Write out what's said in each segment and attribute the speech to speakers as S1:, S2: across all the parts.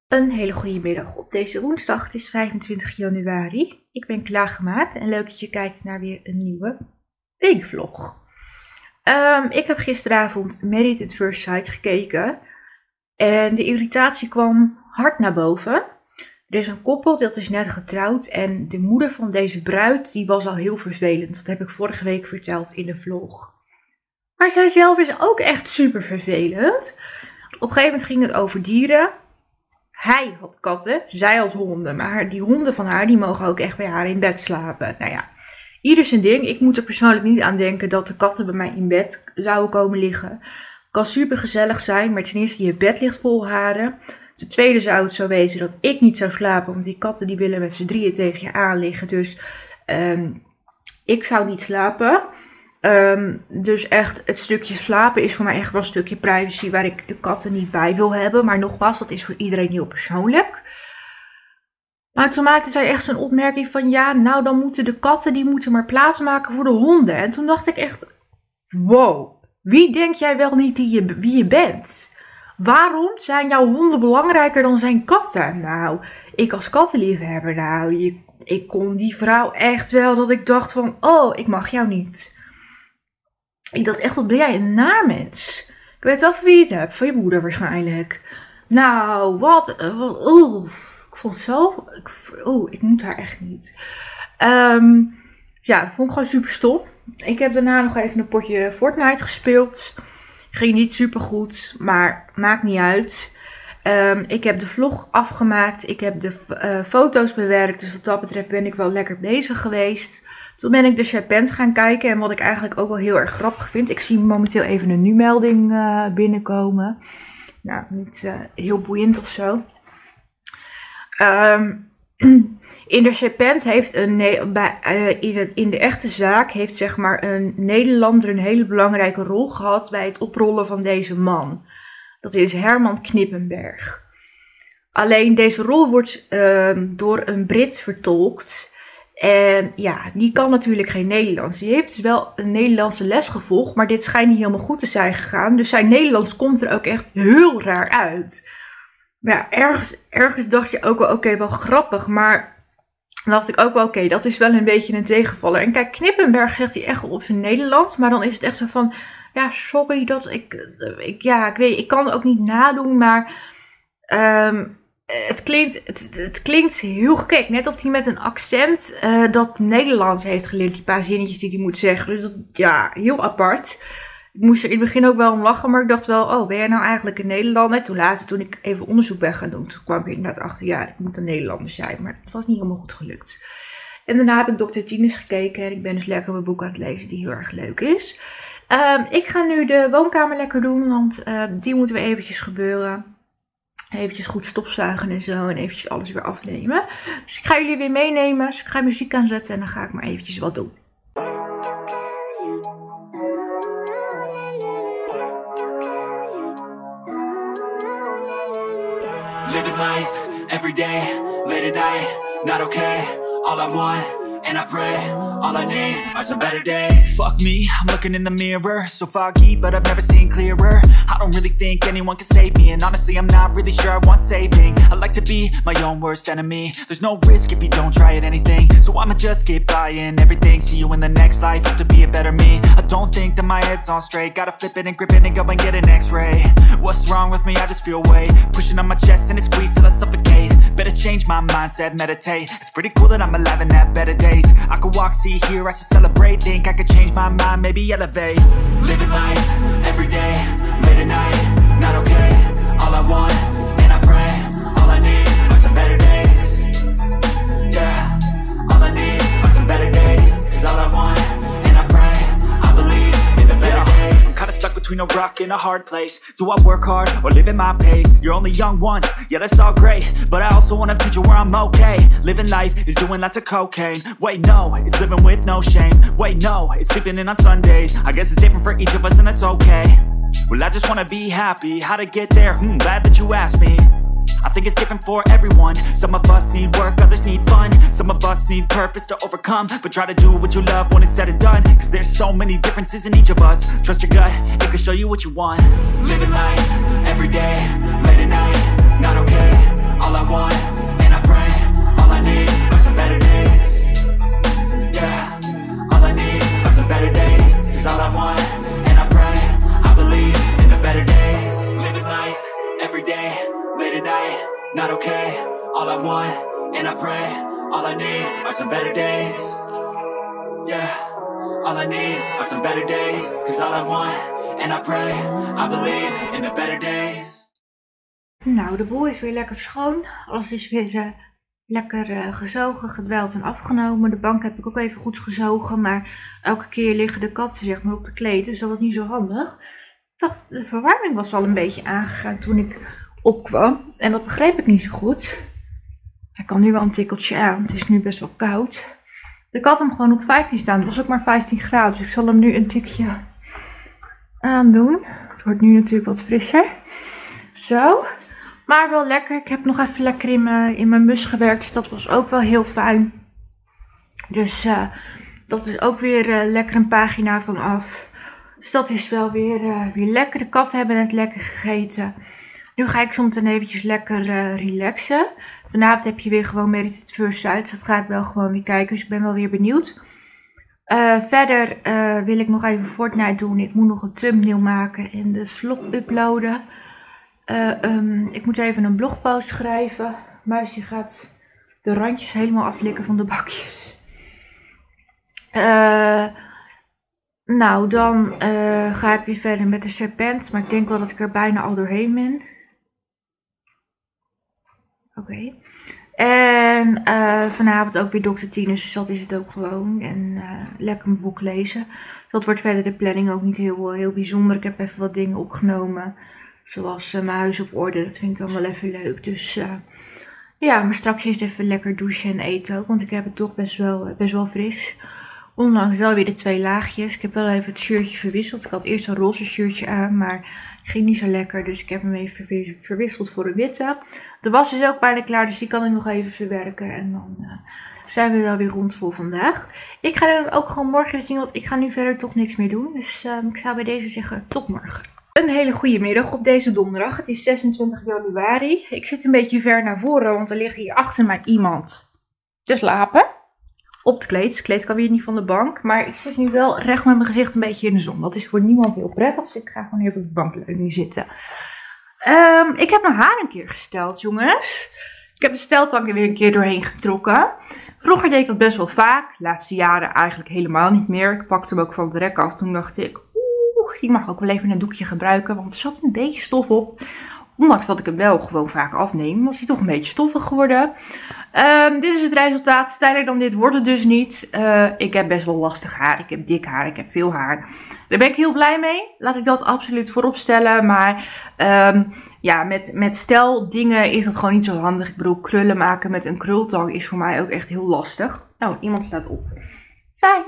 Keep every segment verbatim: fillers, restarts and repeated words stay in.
S1: Een hele goede middag op deze woensdag. Het is vijfentwintig januari. Ik ben klaargemaakt en leuk dat je kijkt naar weer een nieuwe weekvlog. Um, ik heb gisteravond Married at First Sight gekeken en de irritatie kwam hard naar boven. Er is een koppel dat is net getrouwd en de moeder van deze bruid die was al heel vervelend. Dat heb ik vorige week verteld in de vlog. Maar zij zelf is ook echt super vervelend. Op een gegeven moment ging het over dieren. Hij had katten, zij had honden. Maar die honden van haar, die mogen ook echt bij haar in bed slapen. Nou ja, ieder zijn ding. Ik moet er persoonlijk niet aan denken dat de katten bij mij in bed zouden komen liggen. Het kan super gezellig zijn, maar ten eerste je bed ligt vol haren. Ten tweede zou het zo wezen dat ik niet zou slapen, want die katten die willen met z'n drieën tegen je aan liggen. Dus um, ik zou niet slapen. Um, dus echt, het stukje slapen is voor mij echt wel een stukje privacy waar ik de katten niet bij wil hebben. Maar nogmaals, dat is voor iedereen heel persoonlijk. Maar toen maakte zij echt zo'n opmerking van, ja, nou dan moeten de katten, die moeten maar plaatsmaken voor de honden. En toen dacht ik echt, wow, wie denk jij wel niet die je, wie je bent? Waarom zijn jouw honden belangrijker dan zijn katten? Nou, ik als kattenliefhebber, nou, je, ik kon die vrouw echt wel dat ik dacht van, oh, ik mag jou niet. Ik dacht echt, wat ben jij een naar mens? Ik weet wel van wie je het hebt, van je moeder waarschijnlijk. Nou, wat, oeh, ik vond het zo, oeh, ik moet haar echt niet. Um, ja, dat vond ik gewoon super stom. Ik heb daarna nog even een potje Fortnite gespeeld. Ging niet super goed, maar maakt niet uit. Um, ik heb de vlog afgemaakt, ik heb de uh, foto's bewerkt, dus wat dat betreft ben ik wel lekker bezig geweest. Toen ben ik de Serpent gaan kijken en wat ik eigenlijk ook wel heel erg grappig vind. Ik zie momenteel even een nu-melding uh, binnenkomen. Nou, niet uh, heel boeiend of zo. Um, in de Serpent heeft een, bij, uh, in, het, in de echte zaak heeft zeg maar een Nederlander een hele belangrijke rol gehad bij het oprollen van deze man. Dat is Herman Knippenberg. Alleen deze rol wordt uh, door een Brit vertolkt. En ja, die kan natuurlijk geen Nederlands. Die heeft dus wel een Nederlandse les gevolgd, maar dit schijnt niet helemaal goed te zijn gegaan. Dus zijn Nederlands komt er ook echt heel raar uit. Maar ja, ergens, ergens dacht je ook wel, oké, okay, wel grappig. Maar dan dacht ik ook wel, oké, okay, dat is wel een beetje een tegenvaller. En kijk, Knippenberg zegt hij echt op zijn Nederlands, maar dan is het echt zo van, ja, sorry dat ik, ik ja, ik weet, ik kan het ook niet nadoen, maar Um, Het klinkt, het, het klinkt heel gek, net of hij met een accent uh, dat Nederlands heeft geleerd, die paar zinnetjes die hij moet zeggen. Dus dat, ja, heel apart. Ik moest er in het begin ook wel om lachen, maar ik dacht wel, oh, ben jij nou eigenlijk een Nederlander? Toen later, toen ik even onderzoek ben gaan doen, toen kwam ik inderdaad achter, ja, ik moet een Nederlander zijn. Maar het was niet helemaal goed gelukt. En daarna heb ik dokter Tinus gekeken en ik ben dus lekker mijn boek aan het lezen die heel erg leuk is. Um, ik ga nu de woonkamer lekker doen, want uh, die moeten we eventjes gebeuren. Eventjes goed stofzuigen en zo en eventjes alles weer afnemen. Dus ik ga jullie weer meenemen. Dus ik ga muziek aanzetten en dan ga ik maar eventjes wat doen. Living life, every day, late at night, not okay. All I want, and I pray, all I need are some better days. Fuck me, I'm looking in the mirror, so foggy, but I've never seen clearer. I don't really think anyone can save me, and honestly I'm not really sure I want saving. I like to be my own worst enemy. There's no risk if you don't try at anything, so I'ma just get buying everything. See you in the next life, have to be a better me. I don't think that my head's on straight, gotta flip it and grip it and go and get an x-ray. What's wrong with me? I just feel weight pushing on my chest and it squeezes till I suffocate. Better change my mindset, meditate. It's pretty cool that I'm alive and have better days. I could walk, see, hear, I should celebrate. Think I could change my mind, maybe elevate. Living life, every day, late at night, not okay. All I want, and I pray, all I need are some better days. Yeah, all I need are some better days. Cause all I want, and I pray, I believe in the better days. I'm kinda stuck between a rock and a hard place. Do I work hard or live at my pace? You're only young once, yeah that's all great, but I also want a future where I'm okay. Living life is doing lots of cocaine. Wait no, it's living with no shame. Wait no, it's sleeping in on Sundays. I guess it's different for each of us and that's okay. Well I just wanna be happy, how to get there? Hmm, glad that you asked me. I think it's different for everyone. Some of us need work, others need fun. Some of us need purpose to overcome. But try to do what you love when it's said and done. Cause there's so many differences in each of us. Trust your gut, it can show you what you want. Living life, every day, late at night, not okay. All
S2: I want, and I pray, all I need are some better days. Yeah, all I need are some better days. Cause all I want, and I pray, I believe in the better days. Living life, every day, late at night, not okay. All I want, and I pray, all I need are some better days. Yeah, all I need are some better days. Cause all I want, and I pray, I believe in the better days.
S1: Nou, de boel is weer lekker schoon. Alles is weer uh, lekker uh, gezogen, gedweld en afgenomen. De bank heb ik ook even goed gezogen. Maar elke keer liggen de katten zeg maar op de kleed. Dus dat was niet zo handig. Ik dacht, de verwarming was al een beetje aangegaan toen ik opkwam. En dat begreep ik niet zo goed. Hij kan nu wel een tikkeltje aan. Het is nu best wel koud. Ik had hem gewoon op vijftien staan. Het was ook maar vijftien graden. Dus ik zal hem nu een tikje aandoen. Het wordt nu natuurlijk wat frisser. Zo. Maar wel lekker. Ik heb nog even lekker in mijn, in mijn mus gewerkt. Dus dat was ook wel heel fijn. Dus uh, dat is ook weer uh, lekker een pagina van af. Dus dat is wel weer, uh, weer lekker. De katten hebben het lekker gegeten. Nu ga ik soms eventjes lekker uh, relaxen. Vanavond heb je weer gewoon Married at First Sight. Dus dat ga ik wel gewoon weer kijken. Dus ik ben wel weer benieuwd. Uh, verder uh, wil ik nog even Fortnite doen. Ik moet nog een thumbnail maken en de vlog uploaden. Uh, um, ik moet even een blogpost schrijven. Muis die gaat de randjes helemaal aflikken van de bakjes. Uh, nou, dan uh, ga ik weer verder met de serpent. Maar ik denk wel dat ik er bijna al doorheen ben. Oké. Okay. En uh, vanavond ook weer dokter Tinus. Dus dat is het ook gewoon. En uh, lekker mijn boek lezen. Dat wordt verder de planning ook niet heel, heel bijzonder. Ik heb even wat dingen opgenomen. Zoals uh, mijn huis op orde, dat vind ik dan wel even leuk. Dus uh, ja, maar straks is het even lekker douchen en eten ook. Want ik heb het toch best wel, best wel fris. Ondanks wel weer de twee laagjes. Ik heb wel even het shirtje verwisseld. Ik had eerst een roze shirtje aan, maar het ging niet zo lekker. Dus ik heb hem even verwisseld voor een witte. De was is ook bijna klaar, dus die kan ik nog even verwerken. En dan uh, zijn we wel weer rond voor vandaag. Ik ga dan ook gewoon morgen zien, want ik ga nu verder toch niks meer doen. Dus uh, ik zou bij deze zeggen, tot morgen. Een hele goede middag op deze donderdag. Het is zesentwintig januari. Ik zit een beetje ver naar voren, want er ligt hier achter mij iemand te slapen. Op de kleed. Het kleed kan weer niet van de bank. Maar ik zit nu wel recht met mijn gezicht een beetje in de zon. Dat is voor niemand heel prettig. Dus ik ga gewoon even op de bankleuning zitten. Um, ik heb mijn haar een keer gesteld, jongens. Ik heb de steltang er weer een keer doorheen getrokken. Vroeger deed ik dat best wel vaak. De laatste jaren eigenlijk helemaal niet meer. Ik pakte hem ook van het rek af. Toen dacht ik, oeh, die mag ook wel even een doekje gebruiken. Want er zat een beetje stof op. Ondanks dat ik hem wel gewoon vaak afneem, was hij toch een beetje stoffig geworden. Um, dit is het resultaat. Stijler dan dit wordt het dus niet. Uh, ik heb best wel lastig haar. Ik heb dik haar. Ik heb veel haar. Daar ben ik heel blij mee. Laat ik dat absoluut voorop stellen. Maar um, ja, met, met steldingen is dat gewoon niet zo handig. Ik bedoel, krullen maken met een krultang is voor mij ook echt heel lastig. Nou, iemand staat op. Fijn.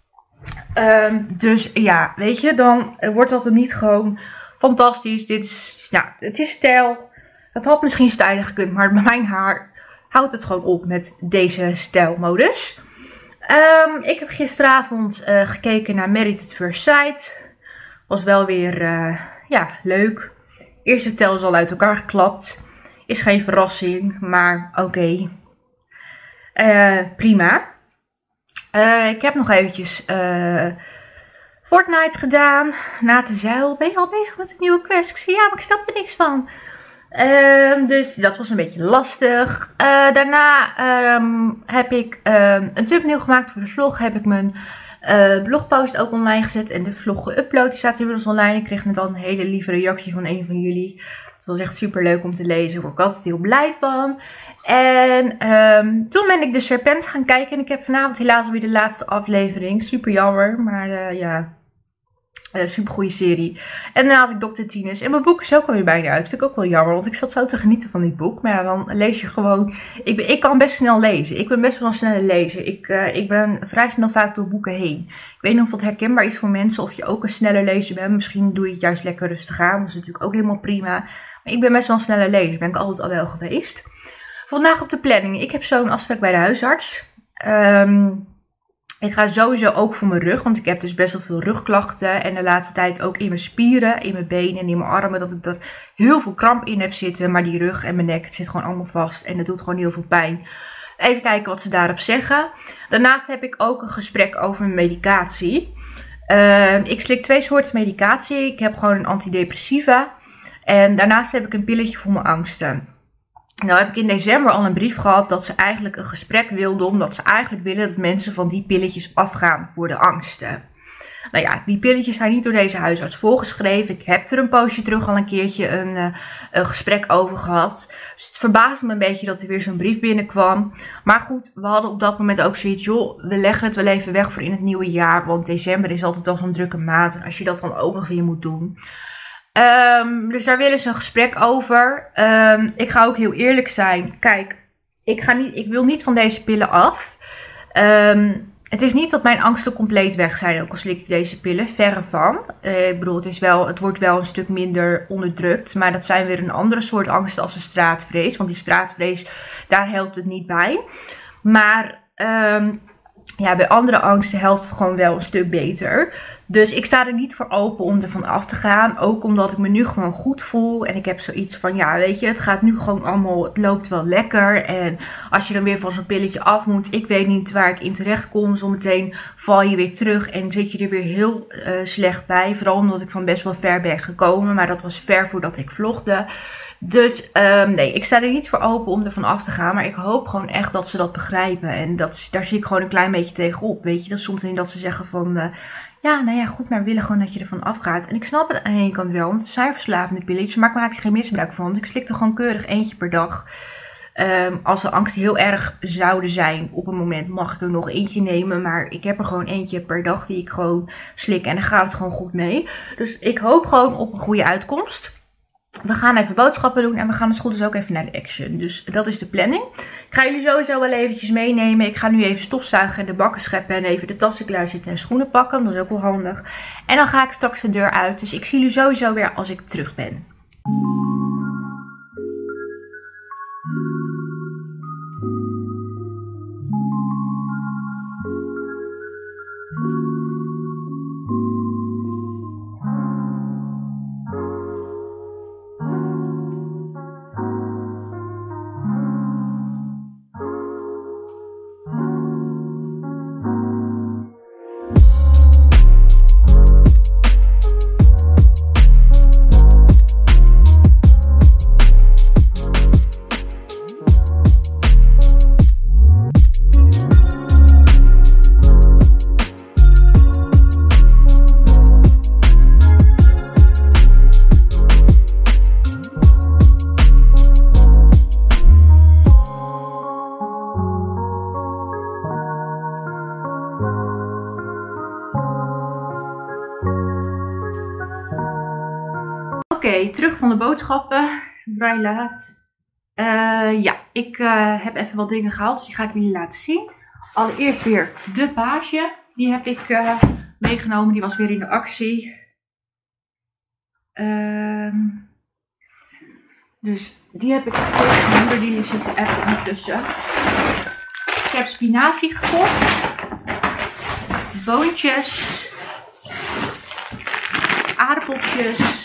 S1: Um, dus ja, weet je, dan wordt dat er niet gewoon fantastisch. Dit is, ja, het is stijl. Het had misschien stijlig gekund, maar bij mijn haar houdt het gewoon op met deze stijlmodus. Um, ik heb gisteravond uh, gekeken naar Married at First Sight. Was wel weer, uh, ja, leuk. Eerste tel is al uit elkaar geklapt. Is geen verrassing, maar oké. Okay. Uh, prima. Uh, ik heb nog eventjes uh, Fortnite gedaan. Na te zeil. Ben je al bezig met een nieuwe quest? Ik zei ja, maar ik snap er niks van. Uh, dus dat was een beetje lastig. Uh, daarna um, heb ik uh, een thumbnail gemaakt voor de vlog. Heb ik mijn uh, blogpost ook online gezet. En de vlog geüpload. Die staat inmiddels online. Ik kreeg net al een hele lieve reactie van een van jullie. Het was echt super leuk om te lezen. Daar word ik altijd heel blij van. En um, toen ben ik de Serpent gaan kijken. En ik heb vanavond helaas weer de laatste aflevering. Super jammer. Maar uh, ja... Uh, super goede serie. En daarna had ik dokter Tinus. En mijn boek is ook alweer bijna uit. Vind ik ook wel jammer. Want ik zat zo te genieten van dit boek. Maar ja, dan lees je gewoon. Ik, ben, ik kan best snel lezen. Ik ben best wel een snelle lezer. Ik, uh, ik ben vrij snel vaak door boeken heen. Ik weet niet of dat herkenbaar is voor mensen. Of je ook een snelle lezer bent. Misschien doe je het juist lekker rustig aan. Dat is natuurlijk ook helemaal prima. Maar ik ben best wel een snelle lezer. Ben ik altijd al wel geweest. Vandaag op de planning. Ik heb zo'n afspraak bij de huisarts. Um, Ik ga sowieso ook voor mijn rug, want ik heb dus best wel veel rugklachten. En de laatste tijd ook in mijn spieren, in mijn benen en in mijn armen. Dat ik er heel veel kramp in heb zitten. Maar die rug en mijn nek, het zit gewoon allemaal vast. En het doet gewoon heel veel pijn. Even kijken wat ze daarop zeggen. Daarnaast heb ik ook een gesprek over mijn medicatie. Uh, ik slik twee soorten medicatie. Ik heb gewoon een antidepressiva. En daarnaast heb ik een pilletje voor mijn angsten. Nou heb ik in december al een brief gehad dat ze eigenlijk een gesprek wilden. Omdat ze eigenlijk willen dat mensen van die pilletjes afgaan voor de angsten. Nou ja, die pilletjes zijn niet door deze huisarts voorgeschreven. Ik heb er een poosje terug al een keertje een, uh, een gesprek over gehad. Dus het verbaasde me een beetje dat er weer zo'n brief binnenkwam. Maar goed, we hadden op dat moment ook zoiets. Joh, we leggen het wel even weg voor in het nieuwe jaar. Want december is altijd al zo'n drukke maand. En als je dat dan ook nog weer moet doen. Um, dus daar willen ze een gesprek over. Um, ik ga ook heel eerlijk zijn. Kijk, ik, ga niet, ik wil niet van deze pillen af. Um, het is niet dat mijn angsten compleet weg zijn, ook al slik ik deze pillen. Verre van. Uh, ik bedoel, het, is wel, het wordt wel een stuk minder onderdrukt. Maar dat zijn weer een andere soort angsten als een straatvrees. Want die straatvrees, daar helpt het niet bij. Maar um, ja, bij andere angsten helpt het gewoon wel een stuk beter. Dus ik sta er niet voor open om ervan af te gaan. Ook omdat ik me nu gewoon goed voel. En ik heb zoiets van, ja weet je, het gaat nu gewoon allemaal, het loopt wel lekker. En als je dan weer van zo'n pilletje af moet, ik weet niet waar ik in terecht kom. Zometeen val je weer terug en zit je er weer heel uh, slecht bij. Vooral omdat ik van best wel ver ben gekomen. Maar dat was ver voordat ik vlogde. Dus um, nee, ik sta er niet voor open om ervan af te gaan. Maar ik hoop gewoon echt dat ze dat begrijpen. En dat, daar zie ik gewoon een klein beetje tegenop. Weet je, dat soms in dat ze zeggen van... Uh, ja, nou ja, goed, maar we willen gewoon dat je ervan afgaat. En ik snap het aan de ene kant wel, want het zijn verslavende pilletjes. Maar ik maak er geen misbruik van. Want ik slik er gewoon keurig eentje per dag. Um, als de angsten heel erg zouden zijn, op een moment mag ik er nog eentje nemen. Maar ik heb er gewoon eentje per dag die ik gewoon slik. En dan gaat het gewoon goed mee. Dus ik hoop gewoon op een goede uitkomst. We gaan even boodschappen doen en we gaan dus goed dus ook even naar de Action. Dus dat is de planning. Ik ga jullie sowieso wel eventjes meenemen. Ik ga nu even stofzuigen en de bakken scheppen en even de tassen klaarzetten en schoenen pakken. Dat is ook wel handig. En dan ga ik straks de deur uit. Dus ik zie jullie sowieso weer als ik terug ben. Oké, okay, terug van de boodschappen. Vrij laat. Uh, ja, ik uh, heb even wat dingen gehaald, dus die ga ik jullie laten zien. Allereerst weer de page. Die heb ik uh, meegenomen, die was weer in de actie. Uh, dus die heb ik gekocht. Die zit er echt niet tussen. Ik heb spinazie gekocht. Boontjes. Aardappeltjes.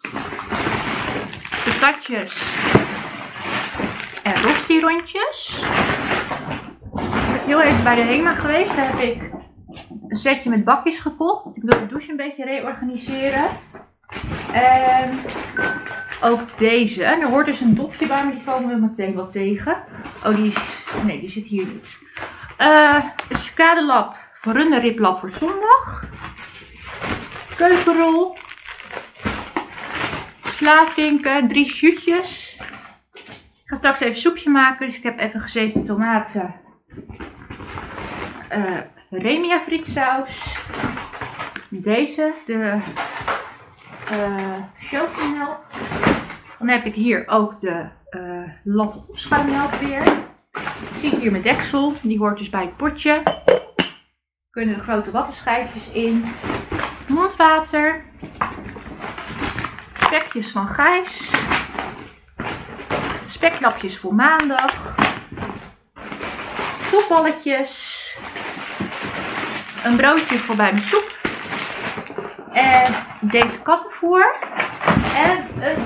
S1: Patatjes en rosti-rondjes. Ik ben heel even bij de Hema geweest. Daar heb ik een setje met bakjes gekocht. Ik wil de douche een beetje reorganiseren. En ook deze. En er hoort dus een dopje bij, maar die komen we meteen wel tegen. Oh, die is... Nee, die zit hier niet. Uh, een sucadelap voor runderriplap voor zondag. Keukenrol. Slavinken, drie shootjes. Ik ga straks even soepje maken, dus ik heb even gezeefde tomaten. Uh, Remia frietsaus. Deze, de uh, chocomelk. Dan heb ik hier ook de uh, latte opschuimmelk weer. Ik zie hier mijn deksel, die hoort dus bij het potje. Er kunnen er grote wattenschijfjes in. Mondwater. Spekjes van Gijs. Speklapjes voor maandag. Soepballetjes. een broodje voor bij mijn soep. En deze kattenvoer. En een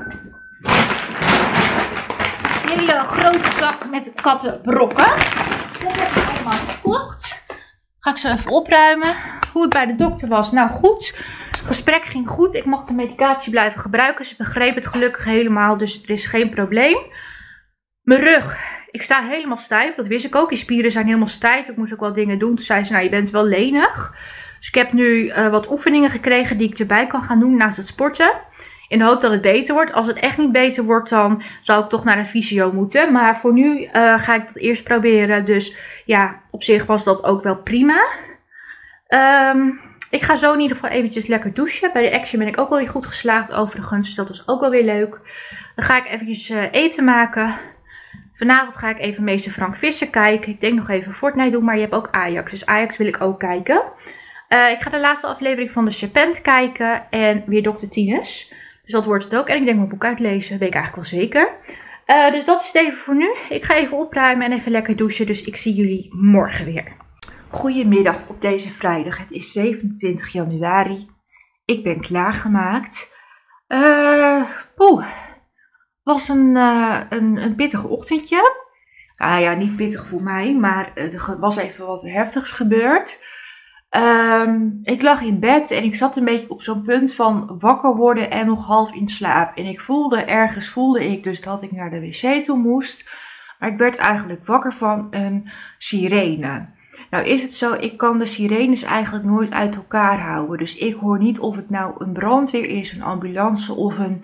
S1: hele grote zak met kattenbrokken. Dat heb ik allemaal gekocht. Ga ik zo even opruimen. Hoe het bij de dokter was. Nou goed. Het gesprek ging goed. Ik mag de medicatie blijven gebruiken. Ze begreep het gelukkig helemaal. Dus er is geen probleem. Mijn rug. Ik sta helemaal stijf. Dat wist ik ook. Die spieren zijn helemaal stijf. Ik moest ook wel dingen doen. Toen zei ze, nou je bent wel lenig. Dus ik heb nu uh, wat oefeningen gekregen die ik erbij kan gaan doen naast het sporten. In de hoop dat het beter wordt. Als het echt niet beter wordt, dan zal ik toch naar een fysio moeten. Maar voor nu uh, ga ik dat eerst proberen. Dus ja, op zich was dat ook wel prima. Um, ik ga zo in ieder geval eventjes lekker douchen. Bij de Action ben ik ook wel weer goed geslaagd overigens. Dus dat was ook wel weer leuk. Dan ga ik eventjes uh, eten maken. Vanavond ga ik even meester Frank Visser kijken. Ik denk nog even Fortnite doen, maar je hebt ook Ajax. Dus Ajax wil ik ook kijken. Uh, ik ga de laatste aflevering van de Serpent kijken. En weer dokter Tinus. Dus dat wordt het ook. En ik denk mijn boek uitlezen. Dat weet ik eigenlijk wel zeker. Uh, dus dat is het even voor nu. Ik ga even opruimen en even lekker douchen. Dus ik zie jullie morgen weer. Goedemiddag op deze vrijdag. Het is zevenentwintig januari. Ik ben klaargemaakt. Uh, poeh. Was een, uh, een, een pittig ochtendje. Nou ja, niet pittig voor mij. Maar er was even wat heftigs gebeurd. Um, ik lag in bed en ik zat een beetje op zo'n punt van wakker worden en nog half in slaap. En ik voelde, ergens voelde ik dus dat ik naar de wc toe moest. Maar ik werd eigenlijk wakker van een sirene. Nou is het zo, ik kan de sirenes eigenlijk nooit uit elkaar houden. Dus ik hoor niet of het nou een brandweer is, een ambulance of een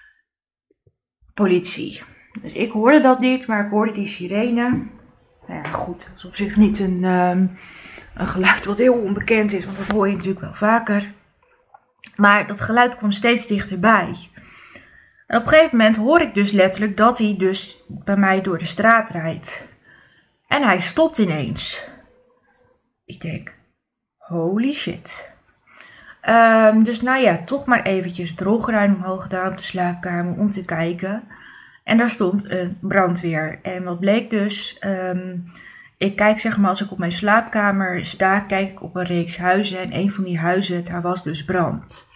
S1: politie. Dus ik hoorde dat niet, maar ik hoorde die sirene. Nou ja, goed, dat is op zich niet een... Um, Een geluid wat heel onbekend is, want dat hoor je natuurlijk wel vaker. Maar dat geluid kwam steeds dichterbij. En op een gegeven moment hoor ik dus letterlijk dat hij dus bij mij door de straat rijdt. En hij stopt ineens. Ik denk, holy shit. Um, dus nou ja, toch maar eventjes het rolgordijn omhoog gedaan op de slaapkamer om te kijken. En daar stond een brandweer. En wat bleek dus... Um, Ik kijk zeg maar als ik op mijn slaapkamer sta, kijk ik op een reeks huizen. En een van die huizen, daar was dus brand.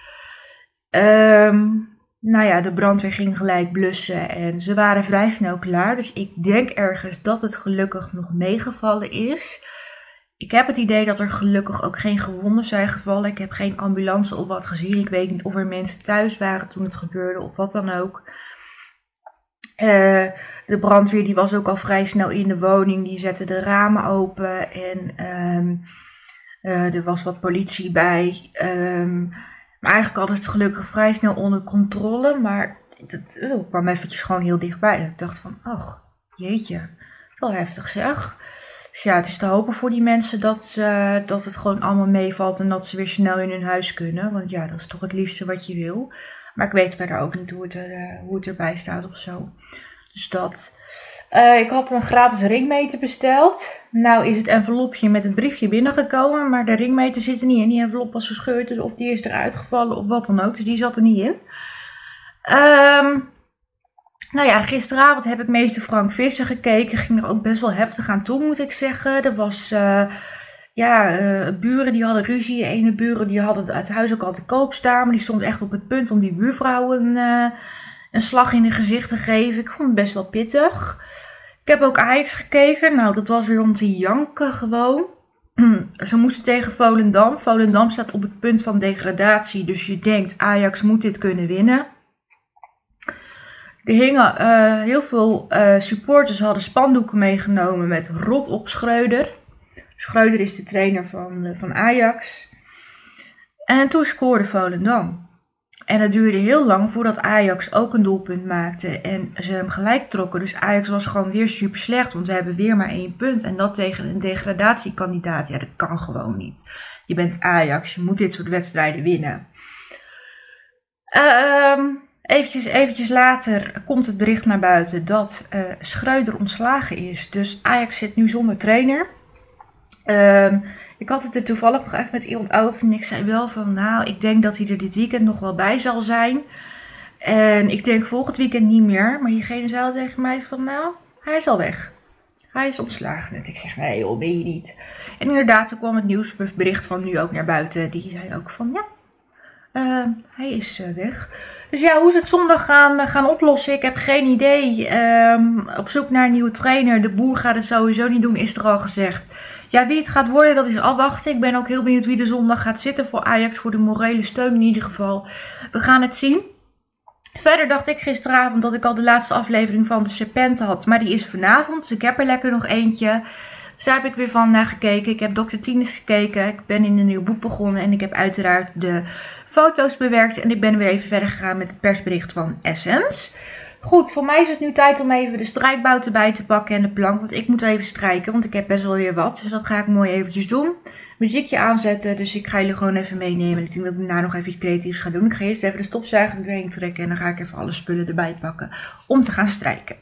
S1: Um, nou ja, de brandweer ging gelijk blussen en ze waren vrij snel klaar. Dus ik denk ergens dat het gelukkig nog meegevallen is. Ik heb het idee dat er gelukkig ook geen gewonden zijn gevallen. Ik heb geen ambulance of wat gezien. Ik weet niet of er mensen thuis waren toen het gebeurde of wat dan ook. Uh, de brandweer die was ook al vrij snel in de woning. Die zette de ramen open. En um, uh, er was wat politie bij. Um, maar eigenlijk hadden ze het gelukkig vrij snel onder controle. Maar het, het kwam eventjes gewoon heel dichtbij. En ik dacht van, ach, jeetje. Wel heftig zeg. Dus ja, het is te hopen voor die mensen dat, uh, dat het gewoon allemaal meevalt. En dat ze weer snel in hun huis kunnen. Want ja, dat is toch het liefste wat je wil. Maar ik weet verder ook niet hoe het, er, uh, hoe het erbij staat of zo. Dus dat. Uh, ik had een gratis ringmeter besteld. Nou is het envelopje met het briefje binnengekomen. Maar de ringmeter zit er niet in. Die envelop was gescheurd. Dus of die is eruit gevallen of wat dan ook. Dus die zat er niet in. Um, nou ja, gisteravond heb ik meester Frank Visser gekeken. Ging er ook best wel heftig aan toe, moet ik zeggen. Er was... Uh, Ja, uh, buren die hadden ruzie. Ene buren die hadden het huis ook al te koop staan. Maar die stond echt op het punt om die buurvrouw een, uh, een slag in de gezicht te geven. Ik vond het best wel pittig. Ik heb ook Ajax gekeken. Nou, dat was weer om te janken gewoon. Ze moesten tegen Volendam. Volendam staat op het punt van degradatie. Dus je denkt, Ajax moet dit kunnen winnen. Er hingen uh, heel veel uh, supporters hadden spandoeken meegenomen met rot op Schreuder. Schreuder is de trainer van, uh, van Ajax. En toen scoorde Volendam. En het duurde heel lang voordat Ajax ook een doelpunt maakte. En ze hem gelijk trokken. Dus Ajax was gewoon weer super slecht. Want we hebben weer maar één punt. En dat tegen een degradatiekandidaat. Ja, dat kan gewoon niet. Je bent Ajax. Je moet dit soort wedstrijden winnen. Um, eventjes, eventjes later komt het bericht naar buiten dat uh, Schreuder ontslagen is. Dus Ajax zit nu zonder trainer. Um, ik had het er toevallig nog even met iemand over. En ik zei wel van, nou, ik denk dat hij er dit weekend nog wel bij zal zijn. En ik denk volgend weekend niet meer. Maar diegene zei al tegen mij van, nou, hij is al weg. Hij is ontslagen. En ik zeg, nee joh, ben je niet. En inderdaad, toen kwam het nieuwsbericht van nu ook naar buiten. Die zei ook van ja, uh, hij is uh, weg. Dus ja, hoe ze het zondag gaan, gaan oplossen, ik heb geen idee. Um, op zoek naar een nieuwe trainer. De Boer gaat het sowieso niet doen, is er al gezegd. Ja, wie het gaat worden, dat is afwachten. Ik ben ook heel benieuwd wie de zondag gaat zitten voor Ajax. Voor de morele steun in ieder geval. We gaan het zien. Verder dacht ik gisteravond dat ik al de laatste aflevering van de Serpenten had. Maar die is vanavond, dus ik heb er lekker nog eentje. Dus daar heb ik weer van naar gekeken. Ik heb dokter Tinus gekeken. Ik ben in een nieuw boek begonnen. En ik heb uiteraard de foto's bewerkt. En ik ben weer even verder gegaan met het persbericht van Essence. Goed, voor mij is het nu tijd om even de strijkbout erbij te pakken en de plank. Want ik moet even strijken, want ik heb best wel weer wat. Dus dat ga ik mooi eventjes doen. Muziekje aanzetten, dus ik ga jullie gewoon even meenemen. Ik denk dat ik daarna nog even iets creatiefs ga doen. Ik ga eerst even de stofzuiger erheen trekken en dan ga ik even alle spullen erbij pakken om te gaan strijken.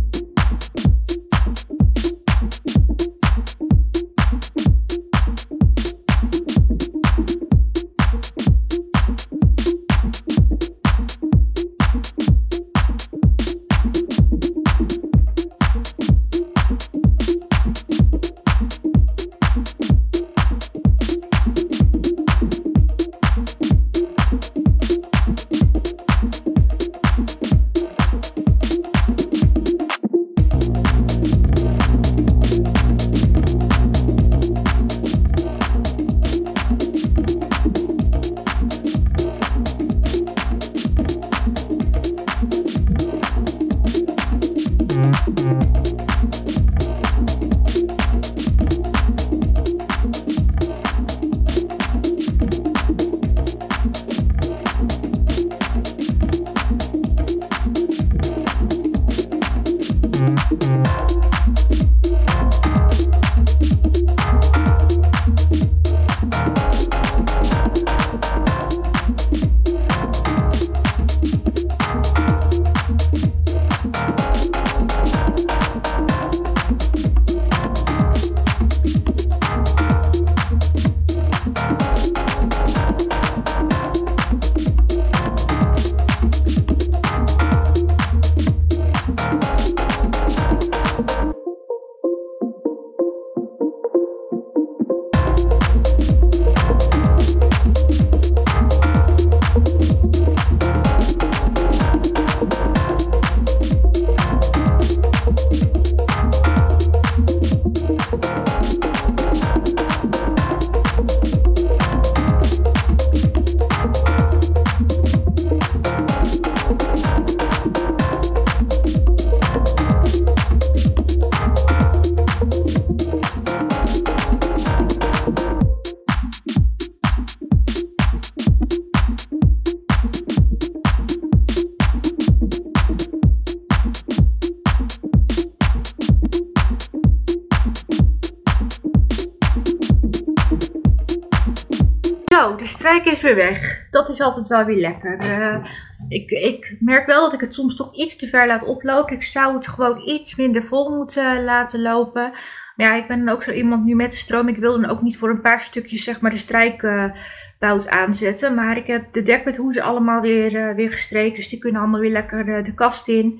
S1: Zo, de strijk is weer weg. Dat is altijd wel weer lekker. Uh, ik, ik merk wel dat ik het soms toch iets te ver laat oplopen. Ik zou het gewoon iets minder vol moeten laten lopen. Maar ja, ik ben dan ook zo iemand nu met de stroom. Ik wil dan ook niet voor een paar stukjes zeg maar de strijkbout uh, aanzetten. Maar ik heb de dekbedhoezen allemaal weer, uh, weer gestreken. Dus die kunnen allemaal weer lekker de, de kast in.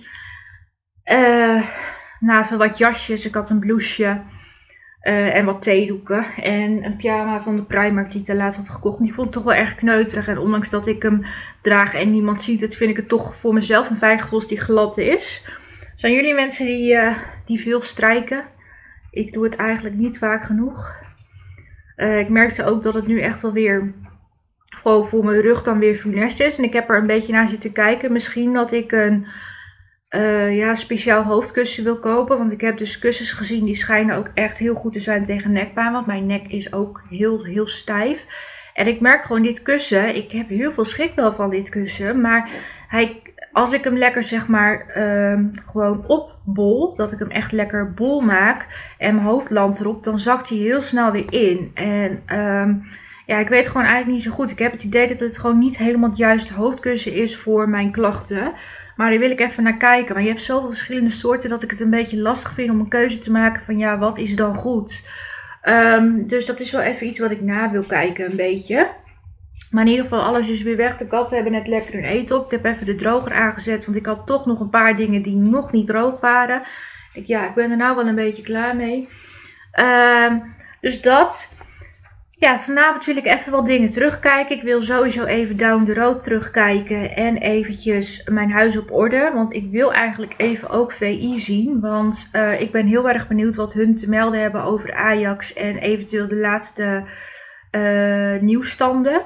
S1: Uh, nou, even wat jasjes. Ik had een blouseje. Uh, en wat theedoeken. En een pyjama van de Primark die ik daar laatst had gekocht. Die vond ik toch wel erg kneuterig. En ondanks dat ik hem draag en niemand ziet het, vind ik het toch voor mezelf een fijn gevoel als die glad is. Zijn jullie mensen die, uh, die veel strijken? Ik doe het eigenlijk niet vaak genoeg. Uh, ik merkte ook dat het nu echt wel weer gewoon voor mijn rug dan weer funest is. En ik heb er een beetje naar zitten kijken. Misschien dat ik een uh, ja, speciaal hoofdkussen wil kopen. Want ik heb dus kussens gezien die schijnen ook echt heel goed te zijn tegen nekpijn. Want mijn nek is ook heel, heel stijf. En ik merk gewoon dit kussen. Ik heb heel veel schrik wel van dit kussen. Maar hij, als ik hem lekker zeg maar uh, gewoon opbol. Dat ik hem echt lekker bol maak. En mijn hoofd landt erop. Dan zakt hij heel snel weer in. En um, ja, ik weet gewoon eigenlijk niet zo goed. Ik heb het idee dat het gewoon niet helemaal het juiste hoofdkussen is voor mijn klachten. Maar daar wil ik even naar kijken. Maar je hebt zoveel verschillende soorten dat ik het een beetje lastig vind om een keuze te maken van ja, wat is dan goed? Um, dus dat is wel even iets wat ik na wil kijken een beetje. Maar in ieder geval, alles is weer weg. De katten hebben net lekker hun eten op. Ik heb even de droger aangezet, want ik had toch nog een paar dingen die nog niet droog waren. Ik, ja, ik ben er nou wel een beetje klaar mee. Um, Dus dat. Ja, vanavond wil ik even wat dingen terugkijken. Ik wil sowieso even Down the Road terugkijken. En eventjes mijn huis op orde. Want ik wil eigenlijk even ook V I zien. Want uh, ik ben heel erg benieuwd wat hun te melden hebben over Ajax. En eventueel de laatste uh, nieuwsstanden.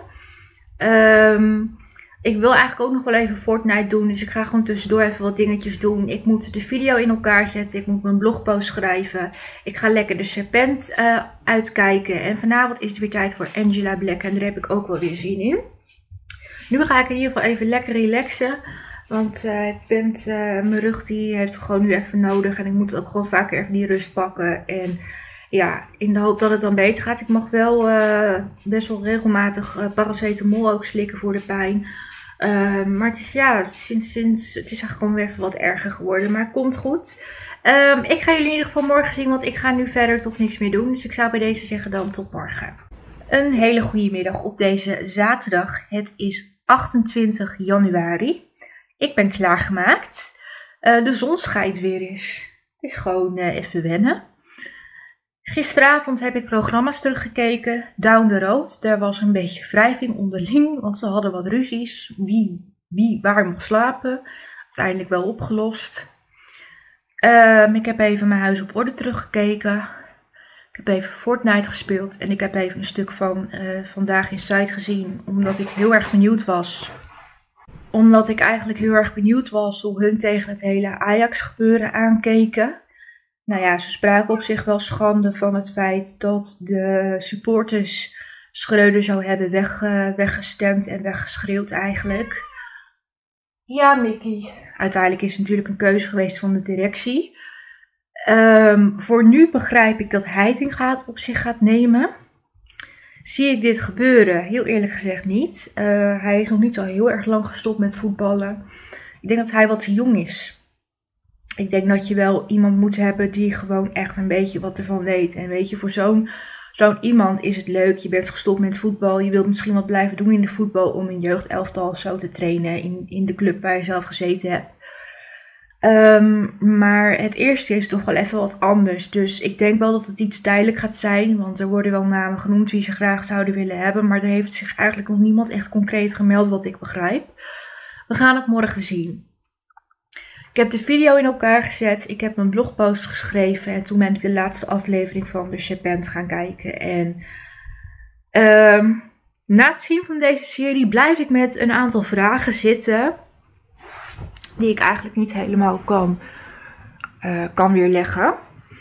S1: Um, ik wil eigenlijk ook nog wel even Fortnite doen. Dus ik ga gewoon tussendoor even wat dingetjes doen. Ik moet de video in elkaar zetten. Ik moet mijn blogpost schrijven. Ik ga lekker de Serpent uh, uitkijken. En vanavond is het weer tijd voor Angela Black. En daar heb ik ook wel weer zin in. Nu ga ik in ieder geval even lekker relaxen. Want uh, ik ben, uh, mijn rug die heeft het gewoon nu even nodig. En ik moet ook gewoon vaker even die rust pakken. En ja, in de hoop dat het dan beter gaat. Ik mag wel uh, best wel regelmatig uh, paracetamol ook slikken voor de pijn. Uh, maar het is ja, sinds, sinds, het is eigenlijk gewoon weer even wat erger geworden. Maar het komt goed. Um, ik ga jullie in ieder geval morgen zien, want ik ga nu verder toch niks meer doen. Dus ik zou bij deze zeggen dan tot morgen. Een hele goede middag op deze zaterdag. Het is achtentwintig januari. Ik ben klaargemaakt. Uh, de zon schijnt weer eens. Het is gewoon uh, even wennen. Gisteravond heb ik programma's teruggekeken. Down the Road. Daar was een beetje wrijving onderling. Want ze hadden wat ruzies. Wie, wie waar mocht slapen. Uiteindelijk wel opgelost. Um, ik heb even mijn huis op orde teruggekeken. Ik heb even Fortnite gespeeld. En ik heb even een stuk van uh, Vandaag in Site gezien. Omdat ik heel erg benieuwd was. Omdat ik eigenlijk heel erg benieuwd was hoe hun tegen het hele Ajax gebeuren aankeken. Nou ja, ze spraken op zich wel schande van het feit dat de supporters Schreuder zou hebben weg, uh, weggestemd en weggeschreeuwd eigenlijk. Ja, Mickey. Uiteindelijk is het natuurlijk een keuze geweest van de directie. Um, voor nu begrijp ik dat Heitinga het op zich gaat nemen. Zie ik dit gebeuren? Heel eerlijk gezegd niet. Uh, hij is nog niet zo heel erg lang gestopt met voetballen. Ik denk dat hij wat te jong is. Ik denk dat je wel iemand moet hebben die gewoon echt een beetje wat ervan weet. En weet je, voor zo'n zo'n iemand is het leuk. Je bent gestopt met voetbal. Je wilt misschien wat blijven doen in de voetbal om een jeugdelftal of zo te trainen in, in de club waar je zelf gezeten hebt. Um, maar het eerste is toch wel even wat anders. Dus ik denk wel dat het iets tijdelijk gaat zijn. Want er worden wel namen genoemd wie ze graag zouden willen hebben. Maar er heeft zich eigenlijk nog niemand echt concreet gemeld wat ik begrijp. We gaan het morgen zien. Ik heb de video in elkaar gezet. Ik heb mijn blogpost geschreven. En toen ben ik de laatste aflevering van de Serpent gaan kijken. En um, na het zien van deze serie blijf ik met een aantal vragen zitten. Die ik eigenlijk niet helemaal kan, uh, kan weerleggen.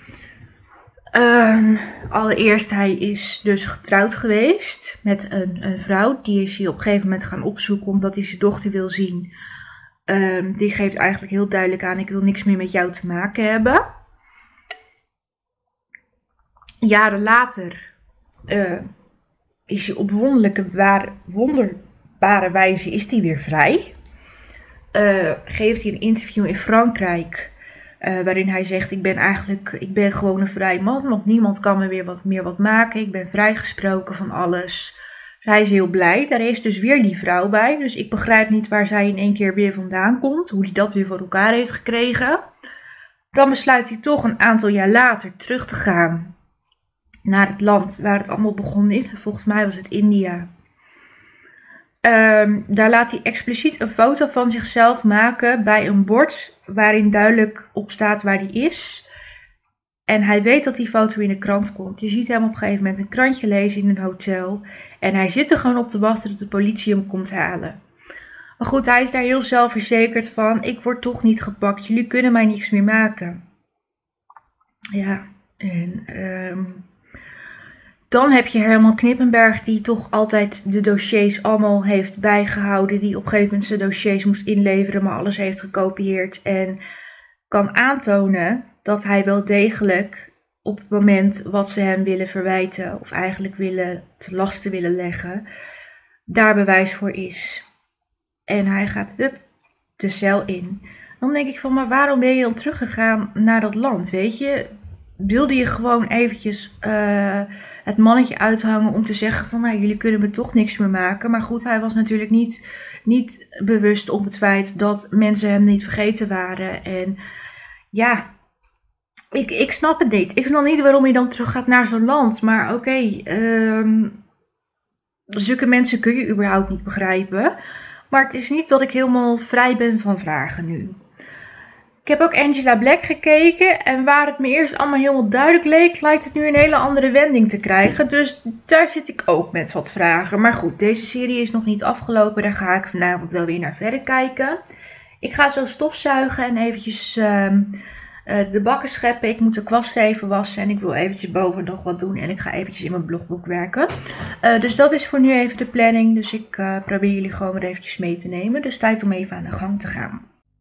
S1: Um, allereerst, hij is dus getrouwd geweest met een, een vrouw. Die is hij op een gegeven moment gaan opzoeken omdat hij zijn dochter wil zien. Um, die geeft eigenlijk heel duidelijk aan, ik wil niks meer met jou te maken hebben. Jaren later uh, is hij op wonderlijke, waar, wonderbare wijze is hij weer vrij. Uh, geeft hij een interview in Frankrijk. Uh, waarin hij zegt, ik ben eigenlijk, ik ben gewoon een vrij man. Want niemand kan me weer wat, meer wat maken. Ik ben vrijgesproken van alles. Hij is heel blij. Daar is dus weer die vrouw bij. Dus ik begrijp niet waar zij in één keer weer vandaan komt. Hoe hij dat weer voor elkaar heeft gekregen. Dan besluit hij toch een aantal jaar later terug te gaan. Naar het land waar het allemaal begonnen is. Volgens mij was het India. Um, daar laat hij expliciet een foto van zichzelf maken bij een bord waarin duidelijk op staat waar hij is. En hij weet dat die foto in de krant komt. Je ziet hem op een gegeven moment een krantje lezen in een hotel. En hij zit er gewoon op te wachten dat de politie hem komt halen. Maar goed, hij is daar heel zelfverzekerd van. Ik word toch niet gepakt. Jullie kunnen mij niks meer maken. Ja, en... Um, Dan heb je Herman Knippenberg die toch altijd de dossiers allemaal heeft bijgehouden. Die op een gegeven moment zijn dossiers moest inleveren, maar alles heeft gekopieerd. En kan aantonen dat hij wel degelijk op het moment wat ze hem willen verwijten. Of eigenlijk willen te lasten willen leggen. Daar bewijs voor is. En hij gaat up, de cel in. Dan denk ik van, maar waarom ben je dan teruggegaan naar dat land, weet je? Wilde je gewoon eventjes... Uh, het mannetje uithangen om te zeggen van, nou, jullie kunnen me toch niks meer maken. Maar goed, hij was natuurlijk niet, niet bewust op het feit dat mensen hem niet vergeten waren. En ja, ik, ik snap het niet. Ik snap niet waarom je dan terug gaat naar zo'n land. Maar oké, okay, um, zulke mensen kun je überhaupt niet begrijpen. Maar het is niet dat ik helemaal vrij ben van vragen nu. Ik heb ook Angela Black gekeken en waar het me eerst allemaal helemaal duidelijk leek, lijkt het nu een hele andere wending te krijgen. Dus daar zit ik ook met wat vragen. Maar goed, deze serie is nog niet afgelopen, daar ga ik vanavond wel weer naar verder kijken. Ik ga zo stofzuigen en eventjes uh, uh, de bakken scheppen. Ik moet de kwasten even wassen en ik wil eventjes boven nog wat doen en ik ga eventjes in mijn blogboek werken. Uh, dus dat is voor nu even de planning, dus ik uh, probeer jullie gewoon weer eventjes mee te nemen. Dus tijd om even aan de gang te gaan.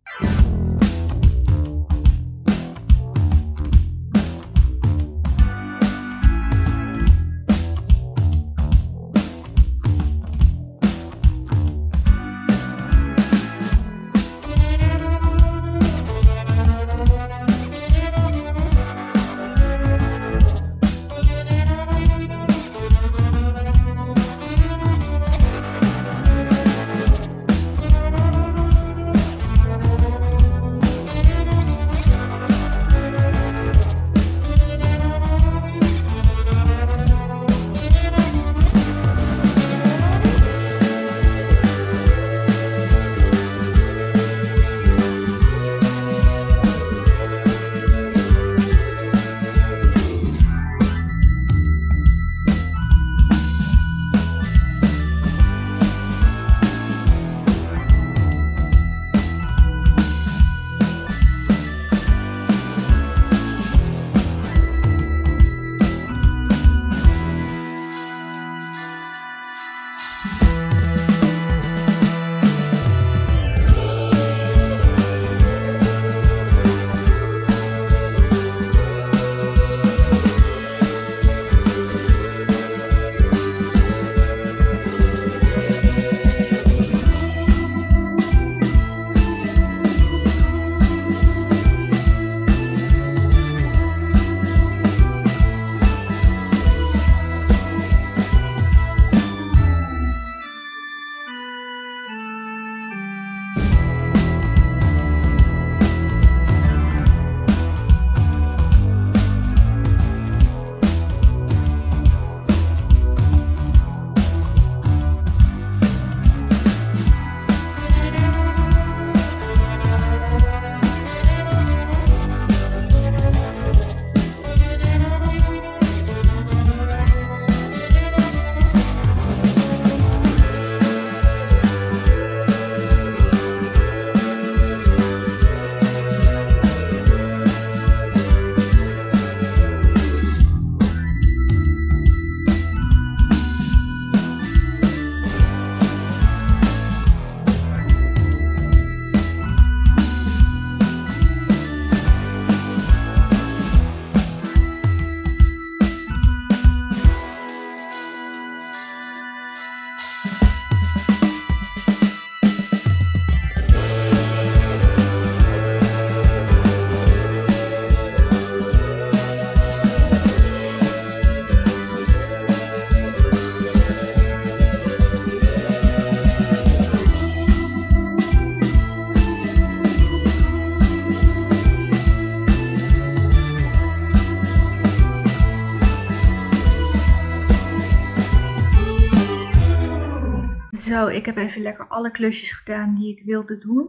S1: Zo, ik heb even lekker alle klusjes gedaan die ik wilde doen.